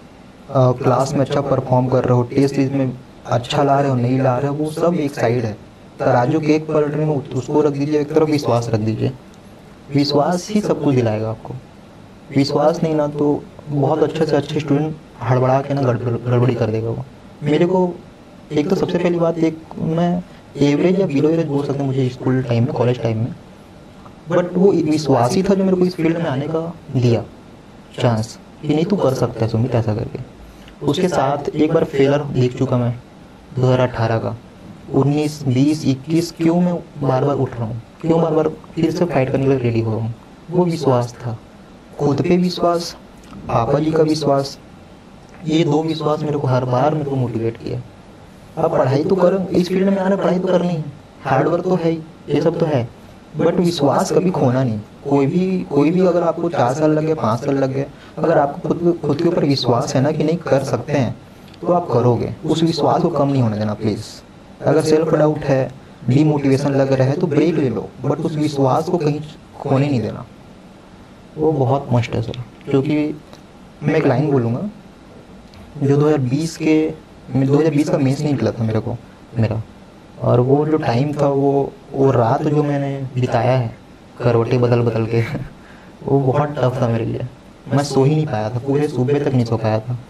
क्लास में अच्छा परफॉर्म कर रहे हो, टेस्ट में अच्छा ला रहे हो नहीं ला रहे हो, वो सब एक साइड है। तराजू के एक पलटे में उसको रख दीजिए, एक तरफ विश्वास रख दीजिए। विश्वास ही सब कुछ दिलाएगा आपको। विश्वास नहीं ना तो बहुत अच्छे से अच्छे स्टूडेंट हड़बड़ा के ना गड़बड़ी कर देगा वो। मेरे को एक तो सबसे पहली बात, एक मैं एवरेज या बिलो एवरेज बोल सकते हैं मुझे स्कूल टाइम में, कॉलेज टाइम में, बट वो विश्वास ही था जो मेरे को इस फील्ड में आने का दिया चांस कि नहीं तू कर सकता है सुमित ऐसा करके। उसके साथ एक बार फेलर देख चुका मैं 2018 का, 19, 20, 21, क्यों मैं बार बार उठ रहा हूँ, क्यों बार बार फिर से फाइट करने के लिए रेडी हो रहा हूँ। वो विश्वास था, खुद पे विश्वास, पापा जी का विश्वास। ये 2 विश्वास मेरे को हर बार मेरे को मोटिवेट किया। अब पढ़ाई तो कर, इस फील्ड में आना पढ़ाई तो करनी है, हार्डवर्क तो है ही, ये सब तो है, बट विश्वास कभी खोना नहीं। कोई भी अगर आपको 4 साल लग गए, 5 साल लग गए, अगर आपको खुद के ऊपर विश्वास है ना कि नहीं कर सकते हैं, तो आप करोगे। उस विश्वास को कम नहीं होने देना प्लीज़। अगर सेल्फ डाउट है, डीमोटिवेशन लग रहा है तो ब्रेक ले लो, बट उस विश्वास को कहीं खोने नहीं देना। वो बहुत मस्ट है सर। क्योंकि मैं एक लाइन बोलूँगा, जो 2020 का मेंस नहीं निकला था मेरा, और वो जो टाइम था, वो रात जो मैंने बिताया है करवटें बदल बदल के वो बहुत टफ था मेरे लिए। मैं सो ही नहीं पाया था, पूरे सुबह तक नहीं सो पाया था।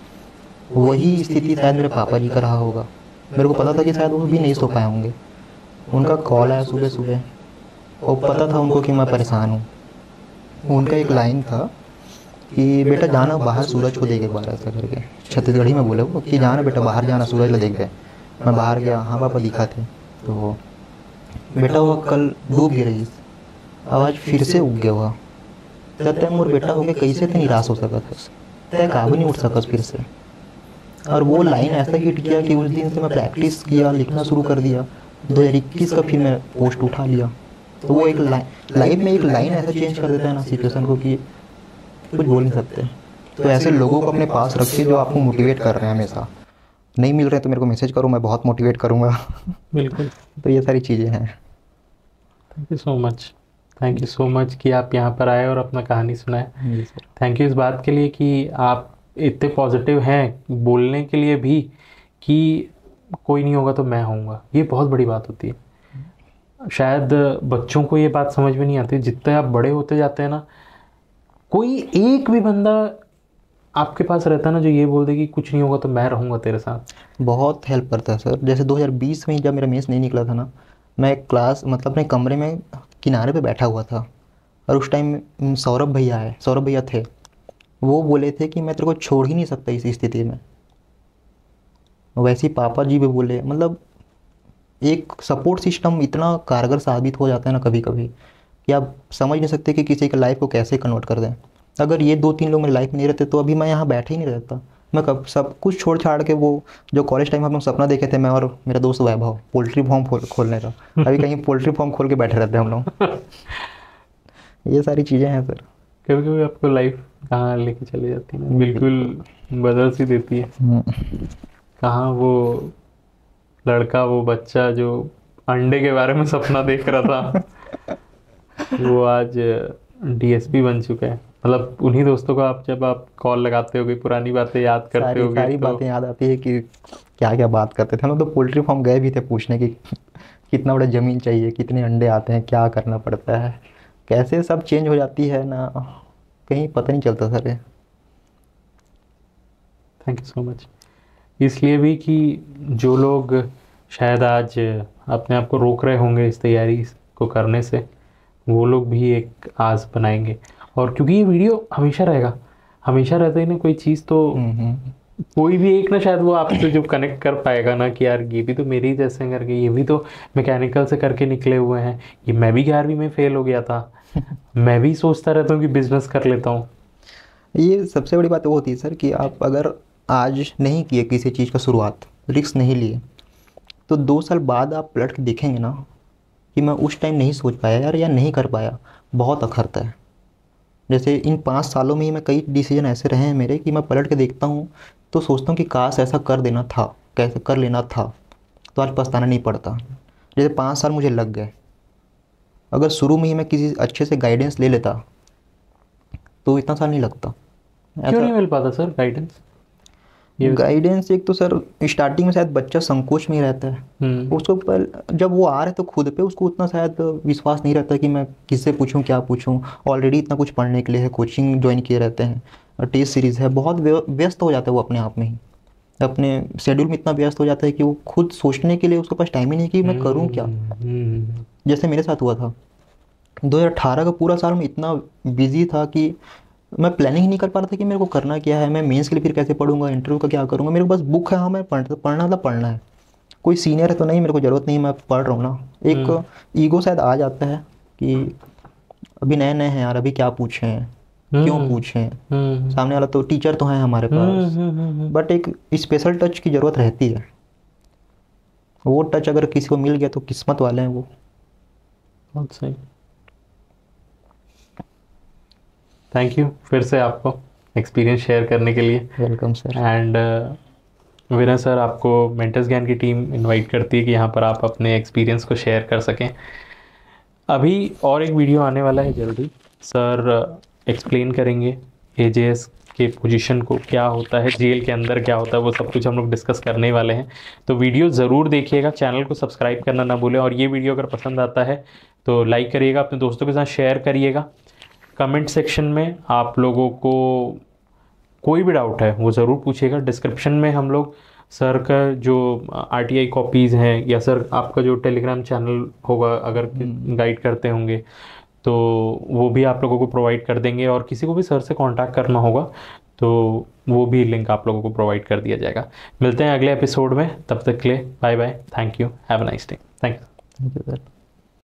वही स्थिति शायद मेरे पापा जी का रहा होगा। मेरे को पता था कि शायद वो भी नहीं सो पाए होंगे। उनका कॉल आया सुबह सुबह, और पता था उनको कि मैं परेशान हूँ। उनका एक लाइन था कि बेटा जाना बाहर सूरज को देख एक बार, ऐसा करके छत्तीसगढ़ी में बोले वो कि जाना बेटा बाहर, जाना सूरज ले देख गए। मैं बाहर गया, हाँ पापा दिखा थे। तो बेटा वो कल डूब ही रही, आज फिर से उग गया हुआ। तय मोर बेटा हो गया, कैसे तो निराश हो सका था, तय काबू नहीं उठ सका फिर से। और वो लाइन ऐसा हिट किया कि उस दिन से मैं प्रैक्टिस किया, लिखना शुरू कर दिया। 2021 का फिर मैं पोस्ट उठा लिया। तो वो एक लाइफ में एक लाइन ऐसा चेंज कर देता है ना सिचुएशन को कि कुछ बोल नहीं सकते। तो ऐसे लोगों को अपने पास रखिए जो आपको मोटिवेट कर रहे हैं। हमेशा नहीं मिल रहे हैं तो मेरे को मैसेज करो, मैं बहुत मोटिवेट करूँगा। बिल्कुल। तो ये सारी चीज़ें हैं। Thank you so much, thank you so much कि आप यहाँ पर आए और अपना कहानी सुनाए। जी सर। थैंक यू इस बात के लिए कि आप इतने पॉजिटिव हैं बोलने के लिए भी, कि कोई नहीं होगा तो मैं होऊंगा। ये बहुत बड़ी बात होती है। शायद बच्चों को ये बात समझ में नहीं आती, जितने आप बड़े होते जाते हैं ना, कोई एक भी बंदा आपके पास रहता है ना जो ये बोल दे कि कुछ नहीं होगा तो मैं रहूंगा तेरे साथ। बहुत हेल्प करता है सर। जैसे 2020 में जब मेरा मेंस नहीं निकला था ना, मैं क्लास मतलब अपने कमरे में किनारे पे बैठा हुआ था, और उस टाइम सौरभ भैया आए, सौरभ भैया थे, वो बोले थे कि मैं तेरे को छोड़ ही नहीं सकता इस स्थिति में। वैसे ही पापा जी भी बोले। मतलब एक सपोर्ट सिस्टम इतना कारगर साबित हो जाता है ना कभी कभी, कि आप समझ नहीं सकते कि किसी की लाइफ को कैसे कन्वर्ट कर दें। अगर ये 2-3 लोग मेरी लाइफ में नहीं रहते तो अभी मैं यहाँ बैठे ही नहीं रहता। मैं कब सब कुछ छोड़ छाड़ के, वो जो कॉलेज टाइम हम लोग सपना देखे थे, मैं और मेरा दोस्त वैभव, पोल्ट्री फार्म खोलने का, अभी कहीं पोल्ट्री फार्म खोल के बैठे रहते हैं हम लोग। ये सारी चीज़ें हैं सर। कभी कभी आपको लाइफ कहाँ लेके चली जाती है ना, बिल्कुल बदल सी देती है। कहाँ वो लड़का, वो बच्चा जो अंडे के बारे में सपना देख रहा था, वो आज डीएसपी बन चुका है। मतलब उन्हीं दोस्तों को आप जब आप कॉल लगाते होगे, पुरानी बातें याद करते सारी होगे सारी तो बातें याद आती है कि क्या क्या बात करते थे हम लोग। तो पोल्ट्री फार्म गए भी थे पूछने की कितना बड़ा ज़मीन चाहिए, कितने अंडे आते हैं, क्या करना पड़ता है, कैसे सब चेंज हो जाती है ना, कहीं पता नहीं चलता sir. Thank you so much. इसलिए भी कि जो लोग शायद आज अपने आप को रोक रहे होंगे इस तैयारी को करने से, वो लोग भी एक आस बनाएंगे। और क्योंकि ये वीडियो हमेशा रहेगा, हमेशा रहता ही ना कोई चीज़, तो कोई भी एक ना शायद वो आपसे जो कनेक्ट कर पाएगा ना कि यार ये भी तो मेरे ही जैसे करके, ये भी तो मैकेनिकल से करके निकले हुए हैं, ये मैं भी 11वीं में फेल हो गया था, मैं भी सोचता रहता हूँ कि बिजनेस कर लेता हूँ। ये सबसे बड़ी बात वो होती है सर कि आप अगर आज नहीं किए किसी चीज़ का शुरुआत, रिस्क नहीं लिए, तो 2 साल बाद आप पलट के देखेंगे ना कि मैं उस टाइम नहीं सोच पाया यार, या नहीं कर पाया, बहुत अखरता है। जैसे इन 5 सालों में ही मैं कई डिसीजन ऐसे रहे हैं मेरे कि मैं पलट के देखता हूँ तो सोचता हूँ कि काश ऐसा कर देना था, कैसे कर लेना था, तो आज पछताना नहीं पड़ता। जैसे 5 साल मुझे लग गए, अगर शुरू में ही मैं किसी अच्छे से गाइडेंस ले लेता तो इतना साल नहीं लगता। क्यों नहीं मिल पाता सर गाइडेंस? ये गाइडेंस एक तो सर स्टार्टिंग में शायद बच्चा संकोच में ही रहता है, उसको पर जब वो आ रहे तो खुद पे उसको उतना शायद विश्वास नहीं रहता कि मैं किससे पूछूं, क्या पूछूं। ऑलरेडी इतना कुछ पढ़ने के लिए है, कोचिंग ज्वाइन किए रहते हैं, और टेस्ट सीरीज़ है, बहुत व्यस्त हो जाता है वो अपने आप में ही, अपने शेड्यूल में इतना व्यस्त हो जाता है कि वो खुद सोचने के लिए उसके पास टाइम ही नहीं कि मैं करूँ क्या। जैसे मेरे साथ हुआ था 2018 का पूरा साल में इतना बिजी था कि मैं प्लानिंग ही नहीं कर पा रहा था कि मेरे को करना क्या है, मैं मेंस के लिए फिर कैसे पढ़ूंगा, इंटरव्यू का क्या करूंगा। मेरे को बस बुक है, हाँ मैं पढ़ना था, पढ़ना है, कोई सीनियर है तो नहीं, मेरे को ज़रूरत नहीं, मैं पढ़ रहा हूँ ना। एक ईगो शायद आ जाता है कि अभी नए नए हैं यार, अभी क्या पूछें, क्यों पूछें, सामने वाला तो टीचर तो है हमारे पास, बट एक स्पेशल टच की ज़रूरत रहती है। वो टच अगर किसी को मिल गया तो किस्मत वाले हैं वो। बहुत सही। थैंक यू फिर से आपको एक्सपीरियंस शेयर करने के लिए। Welcome sir. And Vinay sir, आपको मेंटर्स ज्ञान की टीम इनवाइट करती है कि यहाँ पर आप अपने एक्सपीरियंस को शेयर कर सकें। अभी और एक वीडियो आने वाला है जल्दी, सर एक्सप्लेन करेंगे एजेएस के पोजीशन को, क्या होता है जेल के अंदर, क्या होता है, वो सब कुछ हम लोग डिस्कस करने वाले हैं। तो वीडियो ज़रूर देखिएगा, चैनल को सब्सक्राइब करना ना भूलें, और ये वीडियो अगर पसंद आता है तो लाइक करिएगा, अपने दोस्तों के साथ शेयर करिएगा। कमेंट सेक्शन में आप लोगों को कोई भी डाउट है वो ज़रूर पूछिएगा। डिस्क्रिप्शन में हम लोग सर का जो आरटीआई कॉपीज़ हैं, या सर आपका जो टेलीग्राम चैनल होगा अगर गाइड करते होंगे तो वो भी आप लोगों को प्रोवाइड कर देंगे, और किसी को भी सर से कांटेक्ट करना होगा तो वो भी लिंक आप लोगों को प्रोवाइड कर दिया जाएगा। मिलते हैं अगले एपिसोड में, तब तक के लिए bye bye, thank you, have a nice day. Thank you sir.